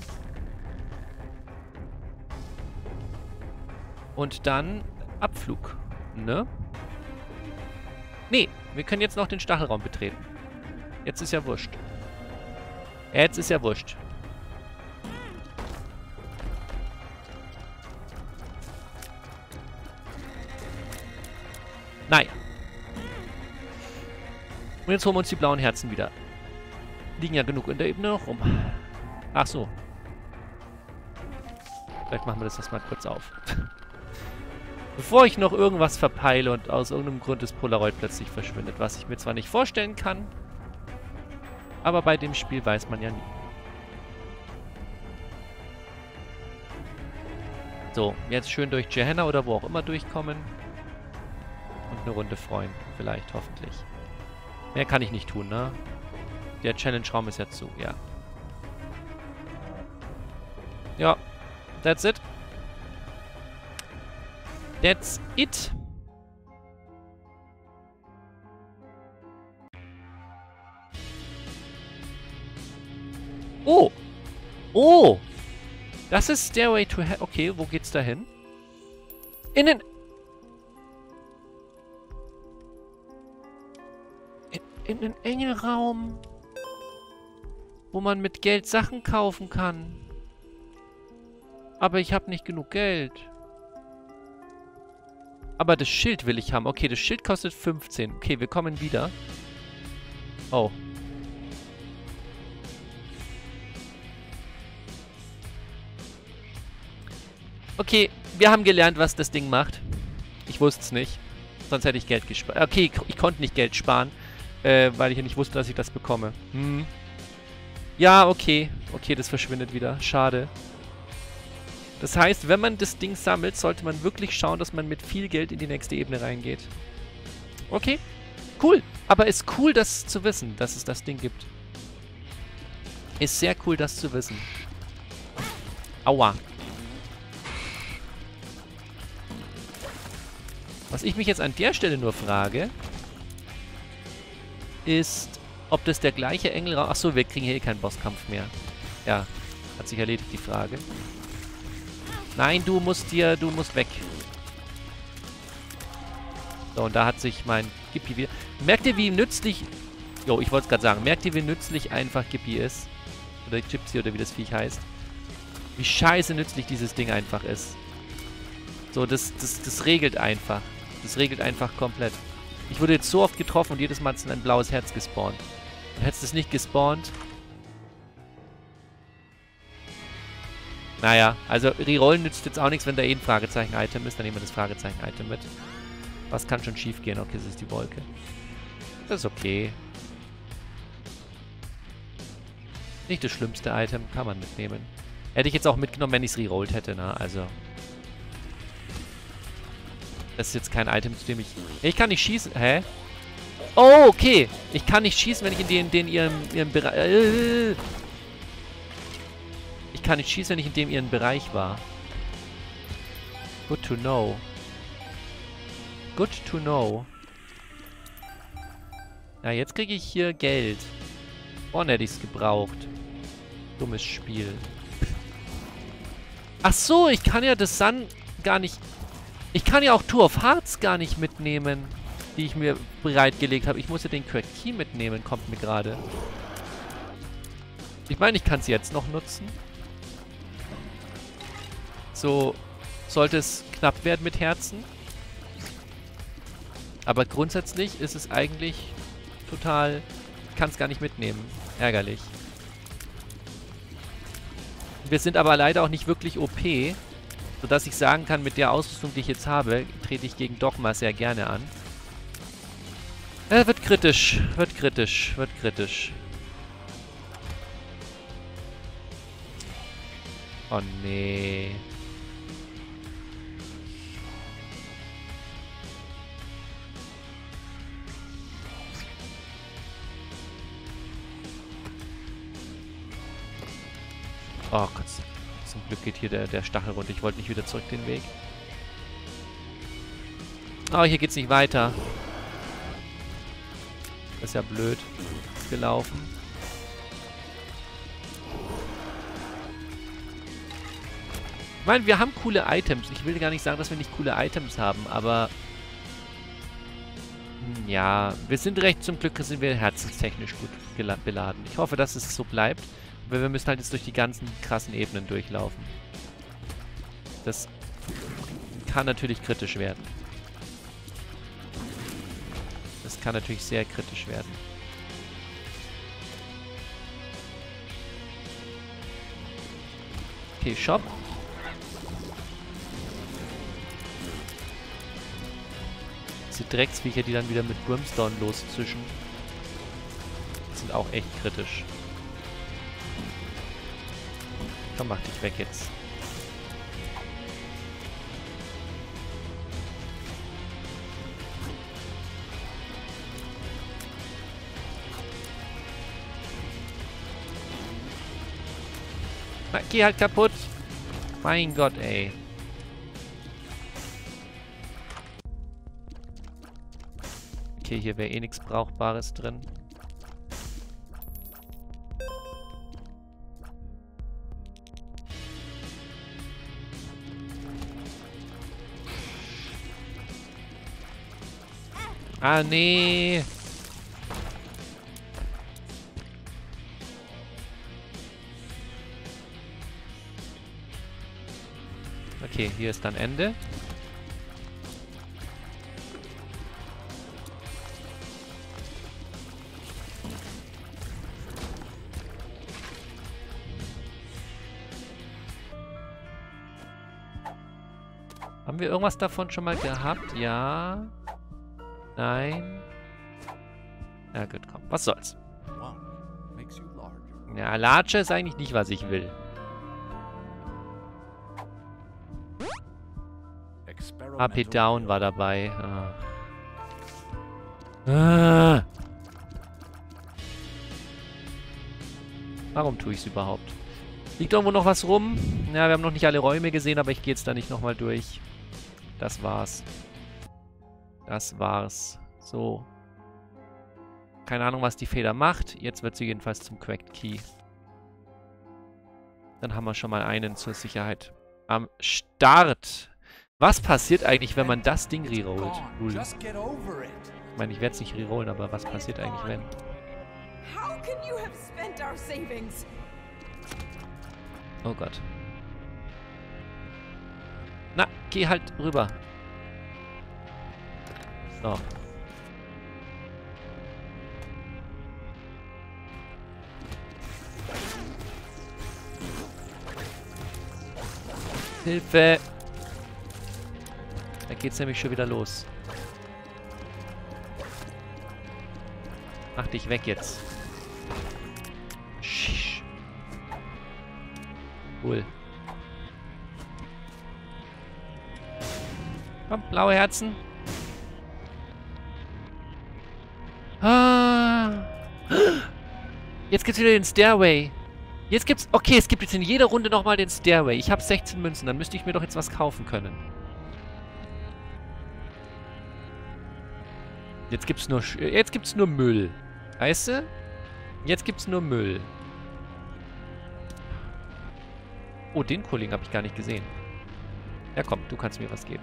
Und dann Abflug, ne? Nee, wir können jetzt noch den Stachelraum betreten. Jetzt ist ja wurscht. Jetzt ist ja wurscht. Naja. Und jetzt holen wir uns die blauen Herzen wieder. Liegen ja genug in der Ebene noch rum. Ach so. Vielleicht machen wir das erstmal kurz auf. Bevor ich noch irgendwas verpeile und aus irgendeinem Grund das Polaroid plötzlich verschwindet. Was ich mir zwar nicht vorstellen kann, aber bei dem Spiel weiß man ja nie. So, jetzt schön durch Gehenna oder wo auch immer durchkommen. Und eine Runde freuen. Vielleicht, hoffentlich. Mehr kann ich nicht tun, ne? Der Challenge-Raum ist ja zu, ja. Ja, that's it. That's it. Oh. Oh. Das ist Stairway to Hell. Okay, wo geht's da hin? In den... In, in den Engelraum. Wo man mit Geld Sachen kaufen kann. Aber ich habe nicht genug Geld. Aber das Schild will ich haben. Okay, das Schild kostet fünfzehn. Okay, wir kommen wieder. Oh. Okay, wir haben gelernt, was das Ding macht. Ich wusste es nicht. Sonst hätte ich Geld gespart. Okay, ich, ich konnte nicht Geld sparen, äh, weil ich ja nicht wusste, dass ich das bekomme. Hm. Ja, okay. Okay, das verschwindet wieder. Schade. Das heißt, wenn man das Ding sammelt, sollte man wirklich schauen, dass man mit viel Geld in die nächste Ebene reingeht. Okay, cool. Aber ist cool, das zu wissen, dass es das Ding gibt. Ist sehr cool, das zu wissen. Aua. Was ich mich jetzt an der Stelle nur frage, ist, ob das der gleiche Engelraum... Achso, wir kriegen hier eh keinen Bosskampf mehr. Ja, hat sich erledigt, die Frage. Nein, du musst dir, du musst weg. So, und da hat sich mein Gippi wieder... Merkt ihr, wie nützlich... Jo, ich wollte es gerade sagen. Merkt ihr, wie nützlich einfach Gippi ist? Oder Gypsy, oder wie das Viech heißt. Wie scheiße nützlich dieses Ding einfach ist. So, das, das, das regelt einfach. Das regelt einfach komplett. Ich wurde jetzt so oft getroffen und jedes Mal ist ein blaues Herz gespawnt. Und hättest du es nicht gespawnt... Naja, also Rerollen nützt jetzt auch nichts, wenn da eh ein Fragezeichen-Item ist. Dann nehmen wir das Fragezeichen-Item mit. Was kann schon schief gehen? Okay, das ist die Wolke. Das ist okay. Nicht das schlimmste Item, kann man mitnehmen. Hätte ich jetzt auch mitgenommen, wenn ich es rerollt hätte, ne? Also. Das ist jetzt kein Item, zu dem ich... Ich kann nicht schießen. Hä? Oh, okay. Ich kann nicht schießen, wenn ich in den, den ihrem, ihrem Bereich... Äh, Ich kann nicht schießen, wenn ich in dem ihren Bereich war. Good to know. Good to know. Ja, jetzt kriege ich hier Geld. Vorhin hätte ich es gebraucht. Dummes Spiel. Ach so, ich kann ja das Sun gar nicht... Ich kann ja auch Two of Hearts gar nicht mitnehmen, die ich mir bereitgelegt habe. Ich muss ja den Cracked Key mitnehmen, kommt mir gerade. Ich meine, ich kann es jetzt noch nutzen. So sollte es knapp werden mit Herzen. Aber grundsätzlich ist es eigentlich total... Ich kann es gar nicht mitnehmen. Ärgerlich. Wir sind aber leider auch nicht wirklich O P, sodass ich sagen kann, mit der Ausrüstung, die ich jetzt habe, trete ich gegen Dogma sehr gerne an. Äh, wird kritisch. Wird kritisch. Wird kritisch. Oh nee. Oh Gott, zum Glück geht hier der, der Stachel runter. Ich wollte nicht wieder zurück den Weg. Oh, hier geht's nicht weiter. Das ist ja blöd gelaufen. Ich meine, wir haben coole Items. Ich will gar nicht sagen, dass wir nicht coole Items haben, aber... Ja, wir sind recht zum Glück, sind wir herzenstechnisch gut beladen. Ich hoffe, dass es so bleibt. Aber wir müssen halt jetzt durch die ganzen krassen Ebenen durchlaufen. Das kann natürlich kritisch werden. Das kann natürlich sehr kritisch werden. Okay, Shop. Diese Drecksviecher, die dann wieder mit Brimstone loszischen, sind auch echt kritisch. Komm, mach dich weg jetzt. Na, geh halt kaputt. Mein Gott, ey. Okay, hier wäre eh nichts Brauchbares drin. Ah, nee. Okay, hier ist dann Ende. Haben wir irgendwas davon schon mal gehabt? Ja. Nein. Ja gut, komm. Was soll's. Ja, Large ist eigentlich nicht, was ich will. H P Down war dabei. Ah. Ah. Warum tue ich es überhaupt? Liegt irgendwo noch was rum? Ja, wir haben noch nicht alle Räume gesehen, aber ich gehe jetzt da nicht nochmal durch. Das war's. Das war's. So. Keine Ahnung, was die Feder macht. Jetzt wird sie jedenfalls zum Cracked Key. Dann haben wir schon mal einen zur Sicherheit am Start. Was passiert eigentlich, wenn man das Ding rerollt? Cool. Ich meine, ich werde es nicht rerollen, aber was passiert eigentlich, wenn? Oh Gott. Na, geh halt rüber. So. Hilfe! Da geht's nämlich schon wieder los. Mach dich weg jetzt. Schisch. Cool. Komm, blaue Herzen. Ah. Jetzt gibt's wieder den Stairway. Jetzt gibt's... Okay, es gibt jetzt in jeder Runde nochmal den Stairway. Ich habe sechzehn Münzen. Dann müsste ich mir doch jetzt was kaufen können. Jetzt gibt's nur... Jetzt gibt's nur Müll. Weißt du? Jetzt gibt's nur Müll. Oh, den Kollegen habe ich gar nicht gesehen. Ja, komm, du kannst mir was geben.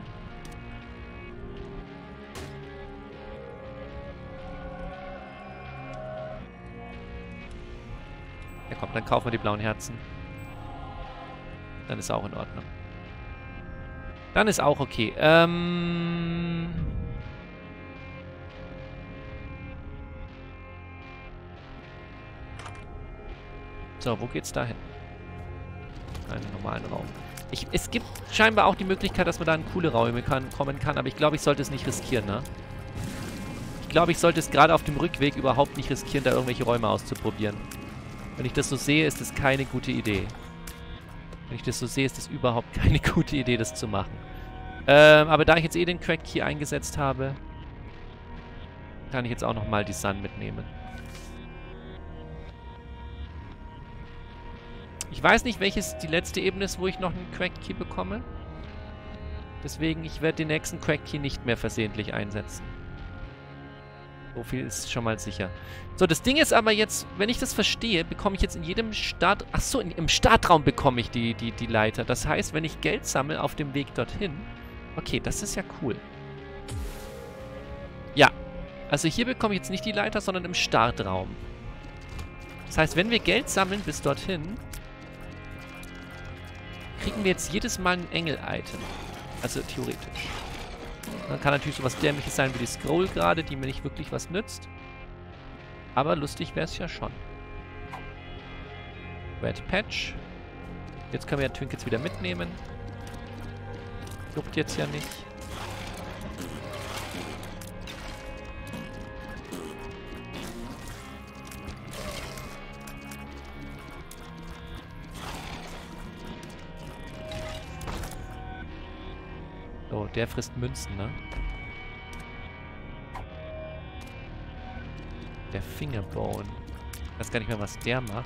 Ja, komm, dann kaufen wir die blauen Herzen. Dann ist auch in Ordnung. Dann ist auch okay. Ähm... So, wo geht's da hin? Einen normalen Raum. Ich, es gibt scheinbar auch die Möglichkeit, dass man da in coole Räume kann, kommen kann, aber ich glaube, ich sollte es nicht riskieren, ne? Ich glaube, ich sollte es gerade auf dem Rückweg überhaupt nicht riskieren, da irgendwelche Räume auszuprobieren. Wenn ich das so sehe, ist das keine gute Idee. Wenn ich das so sehe, ist das überhaupt keine gute Idee, das zu machen. Ähm, aber da ich jetzt eh den Crack Key eingesetzt habe, kann ich jetzt auch nochmal die Sun mitnehmen. Ich weiß nicht, welches die letzte Ebene ist, wo ich noch einen Crack Key bekomme. Deswegen, ich werde den nächsten Crack Key nicht mehr versehentlich einsetzen. So viel ist schon mal sicher. So, das Ding ist aber jetzt, wenn ich das verstehe, bekomme ich jetzt in jedem Start... Achso, im Startraum bekomme ich die, die, die Leiter. Das heißt, wenn ich Geld sammle auf dem Weg dorthin... Okay, das ist ja cool. Ja. Also hier bekomme ich jetzt nicht die Leiter, sondern im Startraum. Das heißt, wenn wir Geld sammeln bis dorthin, kriegen wir jetzt jedes Mal ein Engel-Item. Also theoretisch. Dann kann natürlich sowas Dämliches sein wie die Scroll gerade, die mir nicht wirklich was nützt. Aber lustig wäre es ja schon. Red Patch. Jetzt können wir ja Trinkets wieder mitnehmen. Juckt jetzt ja nicht. Oh, der frisst Münzen, ne? Der Fingerbone. Ich weiß gar nicht mehr, was der macht.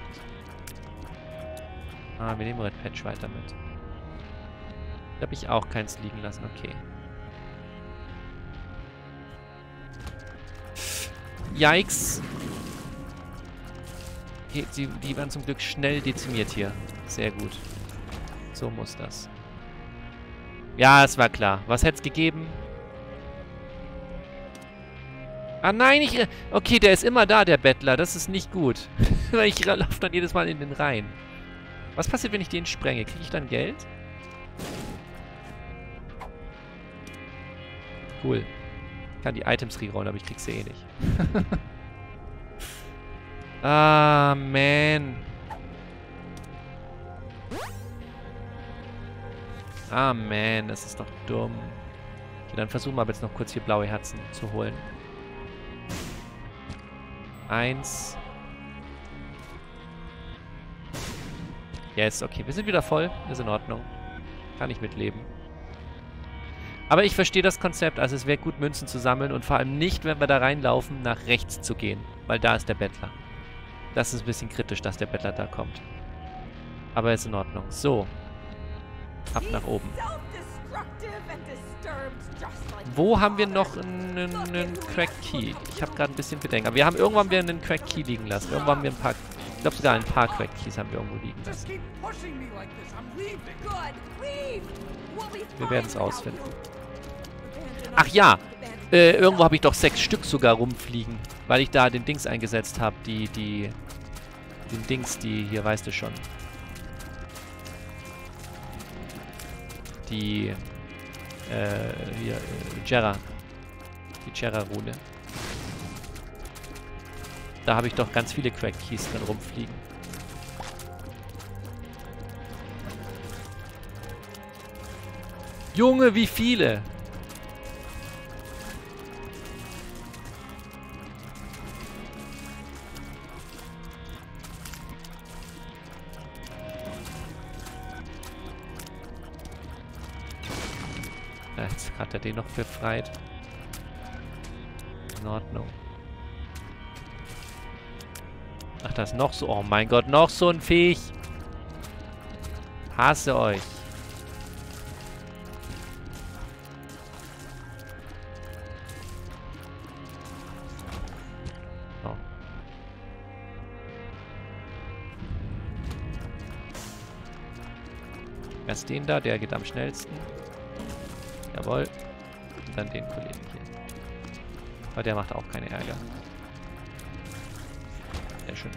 Ah, wir nehmen Red Patch weiter mit. Da habe ich auch keins liegen lassen, okay. Yikes. Okay, die, die waren zum Glück schnell dezimiert hier. Sehr gut. So muss das. Ja, es war klar. Was hätte es gegeben? Ah nein, ich... Okay, der ist immer da, der Bettler. Das ist nicht gut. Ich laufe dann jedes Mal in den Rhein. Was passiert, wenn ich den sprenge? Kriege ich dann Geld? Cool. Ich kann die Items rerollen, aber ich krieg sie eh nicht. Ah, man. Ah, man, das ist doch dumm. Okay, dann versuchen wir aber jetzt noch kurz hier blaue Herzen zu holen. Eins. Yes, okay, wir sind wieder voll. Ist in Ordnung. Kann ich mitleben. Aber ich verstehe das Konzept. Also es wäre gut, Münzen zu sammeln und vor allem nicht, wenn wir da reinlaufen, nach rechts zu gehen. Weil da ist der Bettler. Das ist ein bisschen kritisch, dass der Bettler da kommt. Aber ist in Ordnung. So. Ab nach oben. Wo haben wir noch einen, einen Crack Key? Ich habe gerade ein bisschen Bedenken. Aber wir haben irgendwann wieder einen Crack Key liegen lassen. Irgendwann haben wir ein paar Ich glaube sogar ein paar Cracked Keys haben wir irgendwo liegen lassen. Wir werden es rausfinden. Ach ja, äh, irgendwo habe ich doch sechs Stück sogar rumfliegen, weil ich da den Dings eingesetzt habe, die, die, den Dings, die, hier weißt du schon. Die, äh, hier, äh, Jera. Die Jera-Rune. Da habe ich doch ganz viele Cracked Keys drin rumfliegen. Junge, wie viele! Ja, jetzt hat er den noch befreit. In Ordnung. Ach, das ist noch so... Oh mein Gott, noch so ein Viech. Hasse euch. So. Erst den da, der geht am schnellsten. Jawohl. Und dann den Kollegen hier. Aber der macht auch keine Ärger. Sehr schön.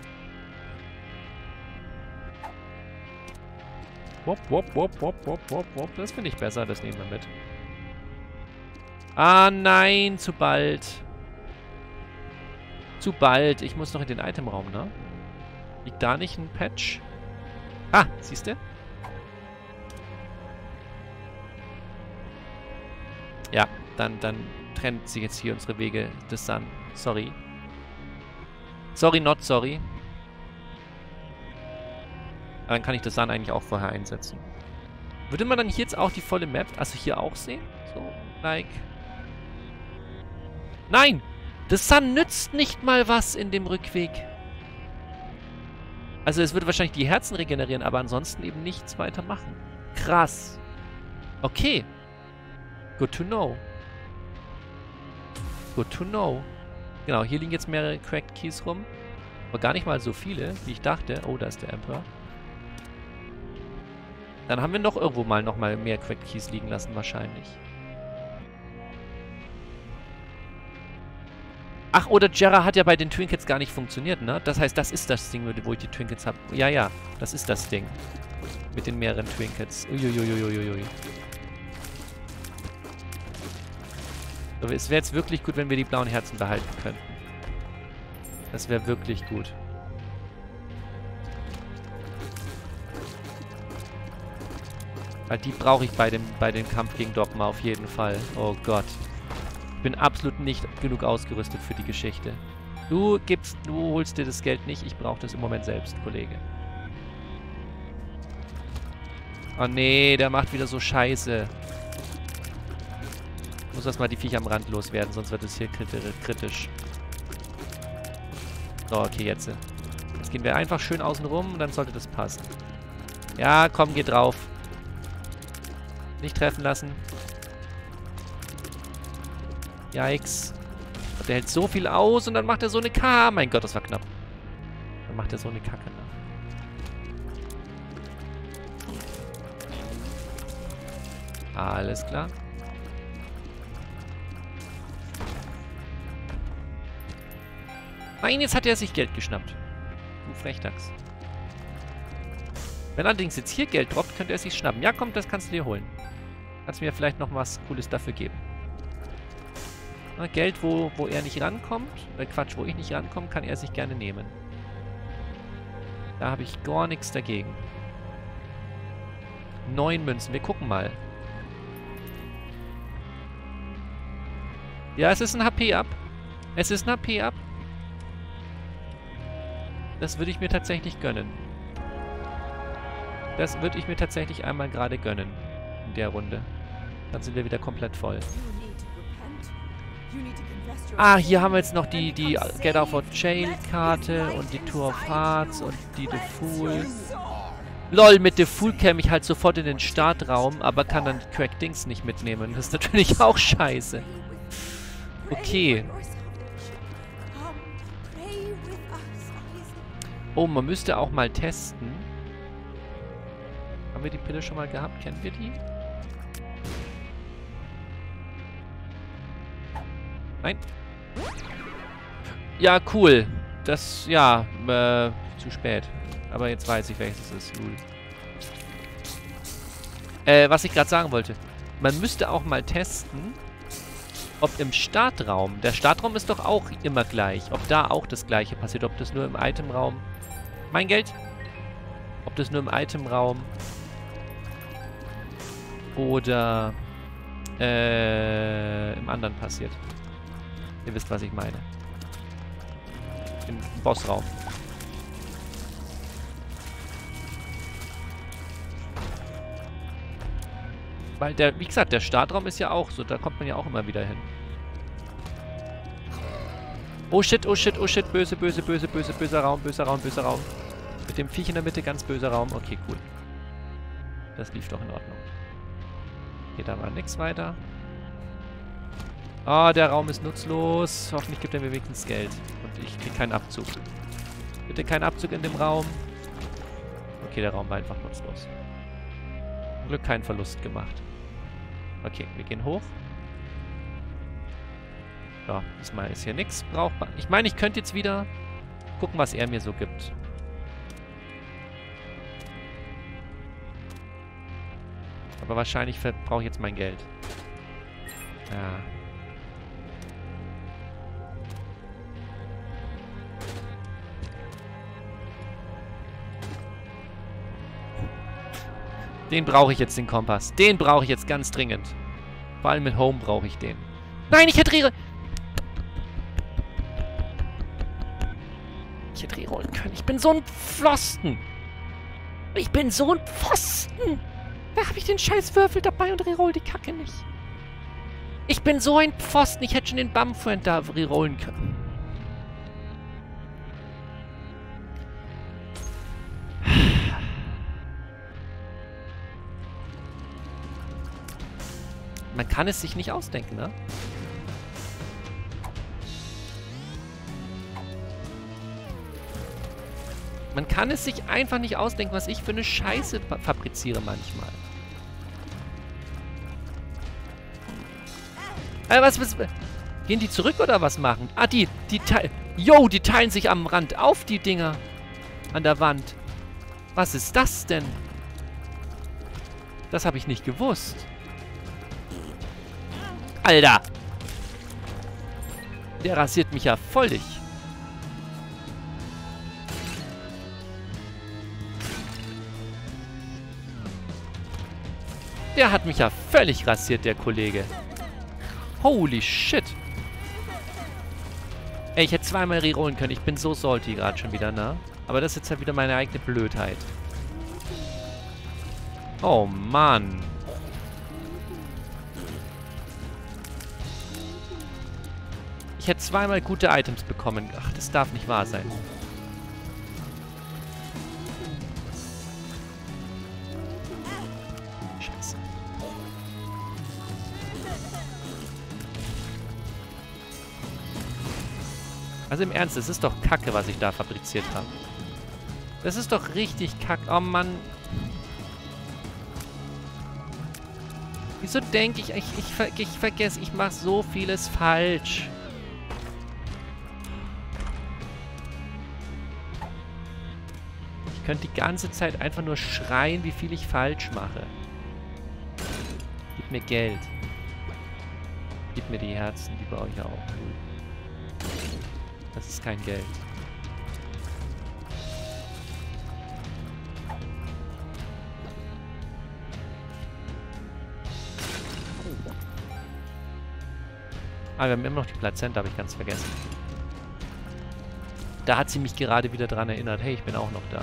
Wop, wop, wop, wop, wop, wop, wop. Das finde ich besser, das nehmen wir mit. Ah, nein, zu bald. Zu bald. Ich muss noch in den Itemraum, ne? Liegt da nicht ein Patch? Ah, siehst du? Ja, dann, dann trennt sich jetzt hier unsere Wege des Sun. Sorry. Sorry, not sorry. Aber dann kann ich das Sun eigentlich auch vorher einsetzen. Würde man dann hier jetzt auch die volle Map, also hier auch sehen? So, like... Nein! Das Sun nützt nicht mal was in dem Rückweg. Also es würde wahrscheinlich die Herzen regenerieren, aber ansonsten eben nichts weiter machen. Krass. Okay. Good to know. Good to know. Genau, hier liegen jetzt mehrere Cracked Keys rum. Aber gar nicht mal so viele, wie ich dachte. Oh, da ist der Emperor. Dann haben wir noch irgendwo mal noch mal mehr Cracked Keys liegen lassen, wahrscheinlich. Ach, oder Jera hat ja bei den Trinkets gar nicht funktioniert, ne? Das heißt, das ist das Ding, wo ich die Trinkets habe. Ja, ja, das ist das Ding. Mit den mehreren Trinkets. Uiuiuiuiui. So, es wäre jetzt wirklich gut, wenn wir die blauen Herzen behalten könnten. Das wäre wirklich gut. Weil die brauche ich bei dem, bei dem Kampf gegen Dogma auf jeden Fall. Oh Gott. Ich bin absolut nicht genug ausgerüstet für die Geschichte. Du gibst, du holst dir das Geld nicht. Ich brauche das im Moment selbst, Kollege. Oh nee, der macht wieder so Scheiße. Ich muss erstmal die Viecher am Rand loswerden, sonst wird es hier kritisch. So, okay, jetzt. Jetzt gehen wir einfach schön außen rum und dann sollte das passen. Ja, komm, geh drauf. Nicht treffen lassen. Yikes. Und der hält so viel aus und dann macht er so eine K. Mein Gott, das war knapp. Dann macht er so eine Kacke. Alles klar. Nein, jetzt hat er sich Geld geschnappt. Du Frechdachs. Wenn allerdings jetzt hier Geld droppt, könnte er sich schnappen. Ja, komm, das kannst du dir holen. Kannst du mir vielleicht noch was Cooles dafür geben. Na, Geld, wo, wo er nicht rankommt, äh Quatsch, wo ich nicht rankomme, kann er sich gerne nehmen. Da habe ich gar nichts dagegen. Neun Münzen, wir gucken mal. Ja, es ist ein H P ab. Es ist ein H P ab. Das würde ich mir tatsächlich gönnen. Das würde ich mir tatsächlich einmal gerade gönnen. In der Runde. Dann sind wir wieder komplett voll. Ah, hier haben wir jetzt noch die, die Get Out of Jail Karte und die Tour of Hearts und die The Fool. Lol, mit The Fool käme ich halt sofort in den Startraum, aber kann dann Crack Dings nicht mitnehmen. Das ist natürlich auch scheiße. Okay. Oh, man müsste auch mal testen. Haben wir die Pille schon mal gehabt? Kennen wir die? Nein. Ja, cool. Das, ja, äh, zu spät. Aber jetzt weiß ich, welches es ist. Lul. Äh, was ich gerade sagen wollte. Man müsste auch mal testen, ob im Startraum, der Startraum ist doch auch immer gleich, ob da auch das Gleiche passiert, ob das nur im Itemraum, mein Geld, ob das nur im Itemraum oder äh, im anderen passiert. Ihr wisst, was ich meine. Im Bossraum. Weil der, wie gesagt, der Startraum ist ja auch so, da kommt man ja auch immer wieder hin. Oh shit, oh shit, oh shit, böse, böse, böse, böse, böser Raum, böser Raum, böser Raum. Mit dem Viech in der Mitte, ganz böser Raum. Okay, cool. Das lief doch in Ordnung. Okay, da war nichts weiter. Ah, oh, der Raum ist nutzlos. Hoffentlich gibt er mir wenigstens Geld. Und ich krieg keinen Abzug. Bitte kein Abzug in dem Raum. Okay, der Raum war einfach nutzlos. Zum Glück keinen Verlust gemacht. Okay, wir gehen hoch. Ja, diesmal ist hier nichts brauchbar. Ich meine, ich könnte jetzt wieder gucken, was er mir so gibt. Aber wahrscheinlich brauche ich jetzt mein Geld. Ja. Den brauche ich jetzt, den Kompass. Den brauche ich jetzt ganz dringend. Vor allem mit Home brauche ich den. Nein, ich hätte Rehre... Ich hätte rerollen können. Ich bin so ein Pfosten. Ich bin so ein Pfosten. Da habe ich den scheiß Würfel dabei und reroll die Kacke nicht. Ich bin so ein Pfosten. Ich hätte schon den Bumfriend da rerollen können. Man kann es sich nicht ausdenken, ne? Man kann es sich einfach nicht ausdenken, was ich für eine Scheiße fabriziere manchmal. Äh, was, was, gehen die zurück oder was machen? Ah, die, die teilen... Yo, die teilen sich am Rand auf, die Dinger. An der Wand. Was ist das denn? Das habe ich nicht gewusst. Alter! Der rasiert mich ja völlig. Der hat mich ja völlig rasiert, der Kollege. Holy shit. Ey, ich hätte zweimal rerollen können. Ich bin so salty gerade schon wieder, ne? Aber das ist jetzt halt wieder meine eigene Blödheit. Oh, Mann. Ich hätte zweimal gute Items bekommen. Ach, das darf nicht wahr sein. Scheiße. Also im Ernst, es ist doch Kacke, was ich da fabriziert habe. Das ist doch richtig Kacke. Oh Mann. Wieso denke ich, ich, ich, ver ich vergesse, ich mache so vieles falsch. Ich könnte die ganze Zeit einfach nur schreien, wie viel ich falsch mache. Gib mir Geld. Gib mir die Herzen, die brauche ich auch. Das ist kein Geld. Ah, wir haben immer noch die Plazenta, habe ich ganz vergessen. Da hat sie mich gerade wieder dran erinnert. Hey, ich bin auch noch da.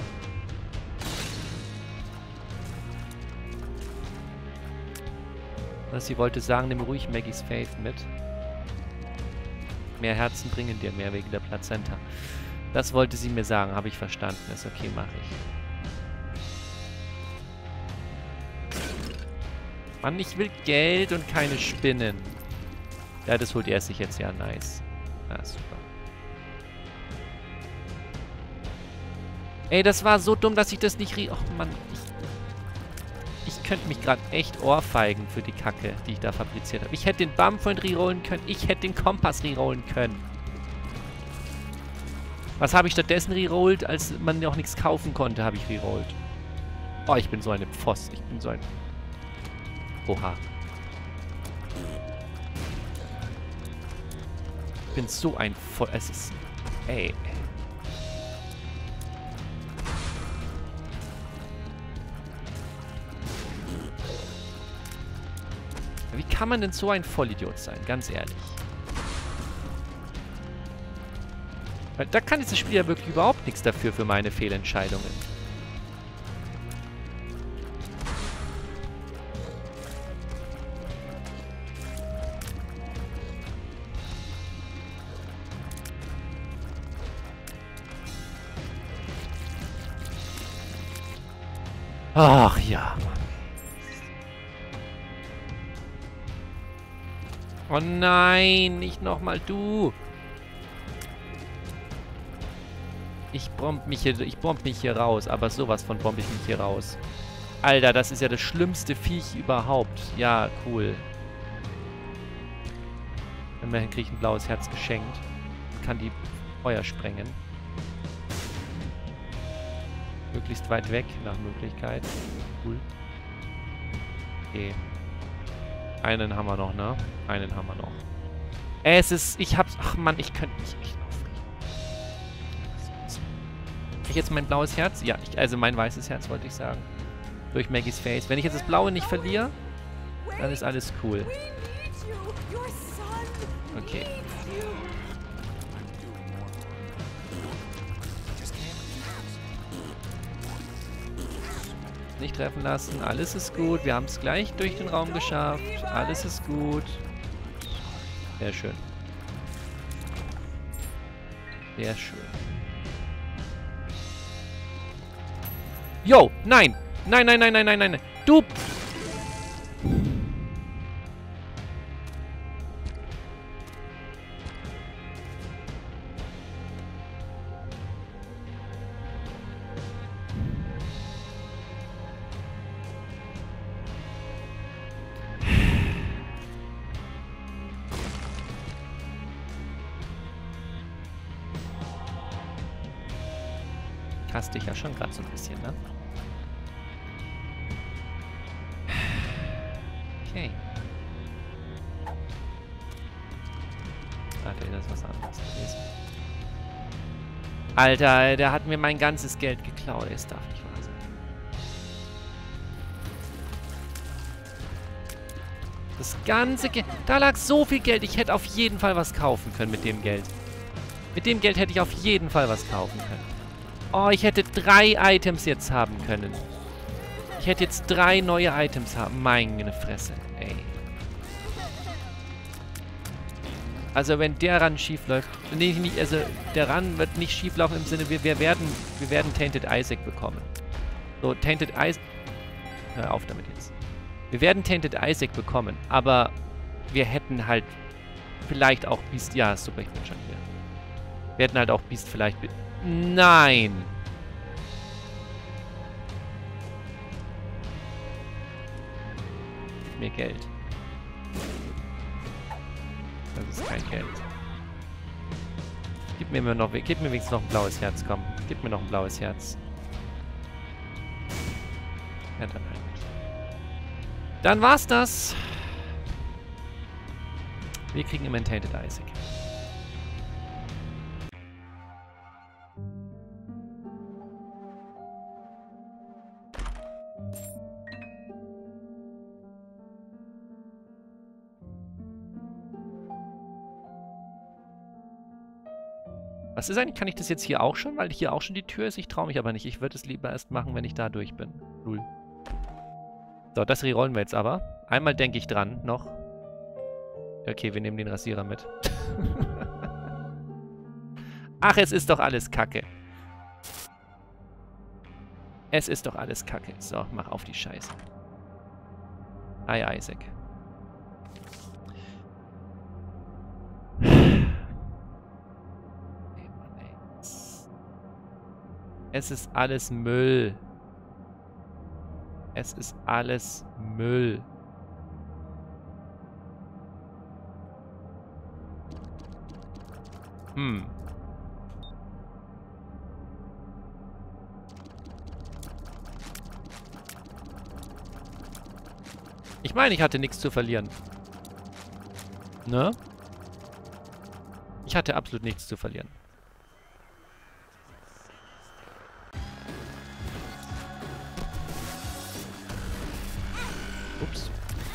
Was sie wollte sagen, nimm ruhig Maggies Faith mit. Mehr Herzen bringen dir mehr wegen der Plazenta. Das wollte sie mir sagen, habe ich verstanden. Ist okay, mache ich. Mann, ich will Geld und keine Spinnen. Ja, das holt er sich jetzt ja nice. Ja, super. Ey, das war so dumm, dass ich das nicht... Oh Mann, ich... Ich könnte mich gerade echt ohrfeigen für die Kacke, die ich da fabriziert habe. Ich hätte den Bumpoint rerollen können. Ich hätte den Kompass rerollen können. Was habe ich stattdessen rerollt, als man noch nichts kaufen konnte, habe ich rerollt. Oh, ich bin so eine Pfost. Ich bin so ein... Oha. Ich bin so ein Voll... Es ist... Ey. Wie kann man denn so ein Vollidiot sein? Ganz ehrlich. Weil da kann dieses Spiel ja wirklich überhaupt nichts dafür, für meine Fehlentscheidungen. Ach ja. Oh nein, nicht nochmal du. Ich bomb mich hier, ich bomb mich hier raus, aber sowas von bomb ich mich hier raus. Alter, das ist ja das schlimmste Viech überhaupt. Ja, cool. Immerhin kriege ich ein blaues Herz geschenkt. Kann die Feuer sprengen. Möglichst weit weg, nach Möglichkeit. Cool. Okay. Einen haben wir noch, ne? Einen haben wir noch. Es ist... Ich hab's... Ach Mann, ich könnte mich echt aufregen. Krieg ich jetzt mein blaues Herz? Ja, ich, also mein weißes Herz wollte ich sagen. Durch Maggies Face. Wenn ich jetzt das blaue nicht verliere, dann ist alles cool. Okay. Nicht treffen lassen. Alles ist gut. Wir haben es gleich durch den Raum geschafft. Alles ist gut. Sehr schön. Sehr schön. Yo, nein! Nein, nein, nein, nein, nein, nein. Du... Hasst dich ja schon gerade so ein bisschen, ne? Okay. Okay, das ist was anderes gewesen. Alter, der hat mir mein ganzes Geld geklaut. Es darf nicht wahr sein. Das ganze Geld... Da lag so viel Geld. Ich hätte auf jeden Fall was kaufen können mit dem Geld. Mit dem Geld hätte ich auf jeden Fall was kaufen können. Oh, ich hätte drei Items jetzt haben können. Ich hätte jetzt drei neue Items haben. Meine Fresse, ey. Also wenn der Run schief läuft... Nee, nicht, also der Run wird nicht schief laufen im Sinne, wir, wir, werden, wir werden Tainted Isaac bekommen. So, Tainted Isaac... Hör auf damit jetzt. Wir werden Tainted Isaac bekommen, aber wir hätten halt vielleicht auch Beast... Ja, super, ich bin schon hier. Wir hätten halt auch Beast vielleicht... Nein! Gib mir Geld. Das ist kein Geld. Gib mir noch, gib mir wenigstens noch ein blaues Herz, komm. Gib mir noch ein blaues Herz. Ja, dann halt nicht. Dann war's das. Wir kriegen immer Tainted Isaac. Was ist eigentlich? Kann ich das jetzt hier auch schon? Weil hier auch schon die Tür ist. Ich traue mich aber nicht. Ich würde es lieber erst machen, wenn ich da durch bin. Null. So, das rerollen wir jetzt aber. Einmal denke ich dran noch. Okay, wir nehmen den Rasierer mit. Ach, es ist doch alles Kacke. Es ist doch alles Kacke. So, mach auf die Scheiße. Hi, Isaac. Es ist alles Müll. Es ist alles Müll. Hm. Ich meine, ich hatte nichts zu verlieren. Ne? Ich hatte absolut nichts zu verlieren. Ups.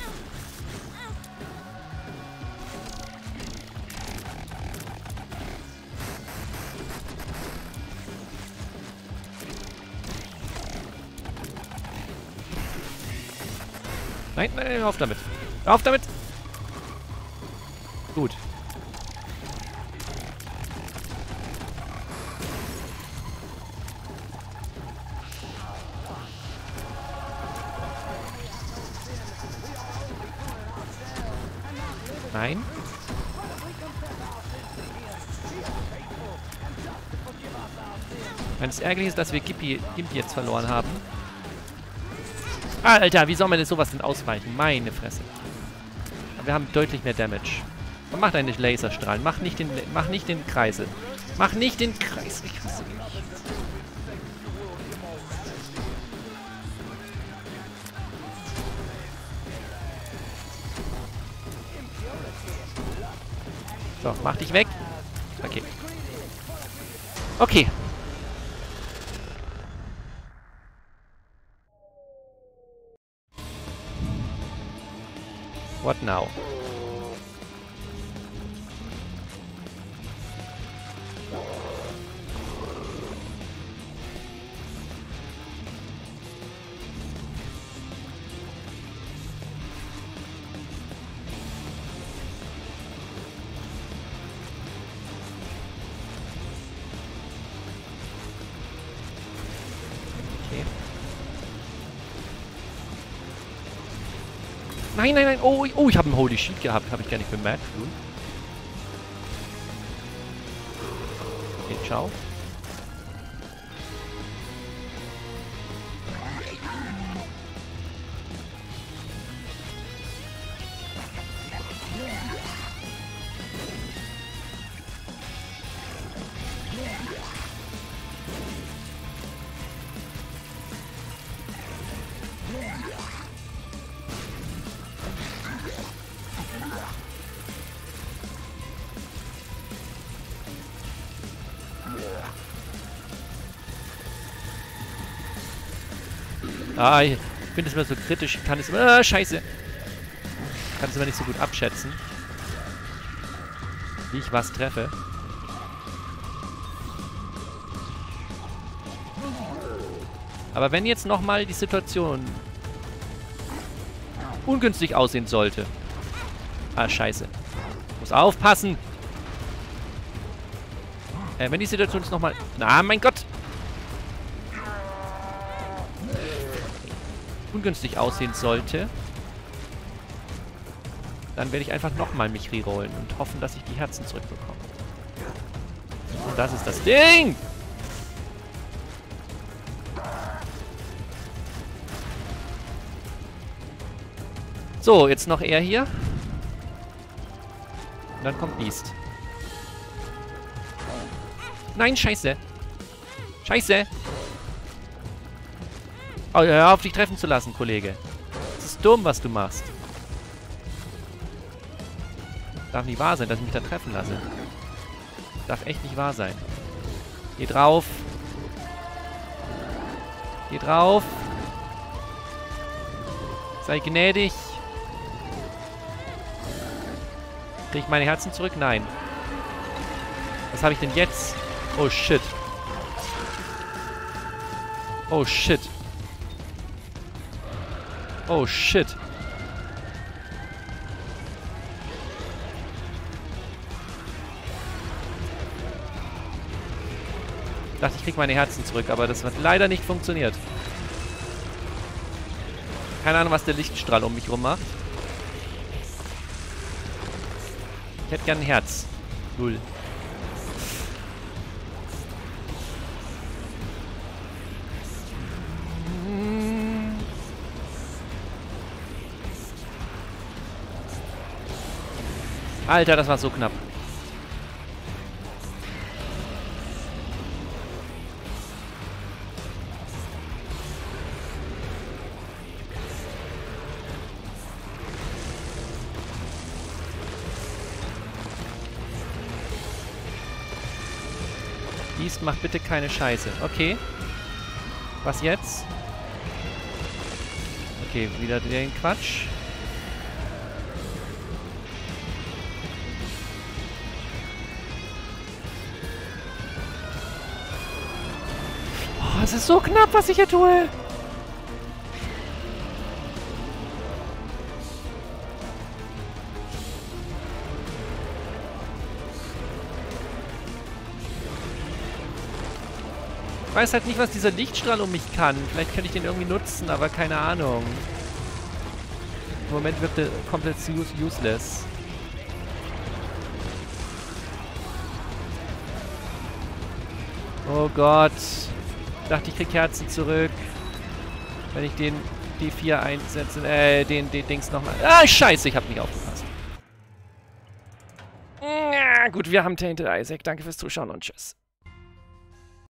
Nein, nein, nein, auf damit. Auf damit! Gut. Nein. Ganz ärgerlich ist, dass wir Gimpy, Gimpy jetzt verloren haben. Ah, Alter, wie soll man denn sowas denn ausweichen? Meine Fresse. Aber wir haben deutlich mehr Damage. Und mach deine Laserstrahlen. Mach nicht den, mach nicht den Kreisel. Mach nicht den Kreis. Ich hasse dich. So, mach dich weg. Okay. Okay. What now? Nein, nein, nein. Oh, oh, ich habe einen Holy Sheet gehabt. Habe ich gar nicht bemerkt. Gut. Okay, ciao. Ah, ich finde es immer so kritisch. Ich kann es immer... Ah, scheiße. Ich kann es immer nicht so gut abschätzen. Wie ich was treffe. Aber wenn jetzt nochmal die Situation ungünstig aussehen sollte. Ah, scheiße. Muss aufpassen. Äh, wenn die Situation jetzt nochmal... Na, mein Gott. Ungünstig aussehen sollte, dann werde ich einfach nochmal mich rerollen und hoffen, dass ich die Herzen zurückbekomme. Und das ist das Ding! So, jetzt noch er hier. Und dann kommt Beast. Nein, scheiße! Scheiße! Oh, hör auf, dich treffen zu lassen, Kollege. Das ist dumm, was du machst. Darf nicht wahr sein, dass ich mich da treffen lasse. Darf echt nicht wahr sein. Geh drauf. Geh drauf. Sei gnädig. Krieg ich meine Herzen zurück? Nein. Was habe ich denn jetzt? Oh, shit. Oh, shit. Oh, shit. Ich dachte, ich krieg meine Herzen zurück, aber das hat leider nicht funktioniert. Keine Ahnung, was der Lichtstrahl um mich rum macht. Ich hätte gern ein Herz. Null. Alter, das war so knapp. Beast, macht bitte keine Scheiße. Okay. Was jetzt? Okay, wieder den Quatsch. Oh, es ist so knapp, was ich hier tue. Ich weiß halt nicht, was dieser Lichtstrahl um mich kann. Vielleicht könnte ich den irgendwie nutzen, aber keine Ahnung. Im Moment wird der komplett useless. Oh Gott. Ich dachte, ich krieg Herzen zurück. Wenn ich den D vier einsetze. Äh, den, den Dings nochmal. Ah, scheiße, ich hab nicht aufgepasst. Ja, gut, wir haben Tainted Isaac. Danke fürs Zuschauen und tschüss.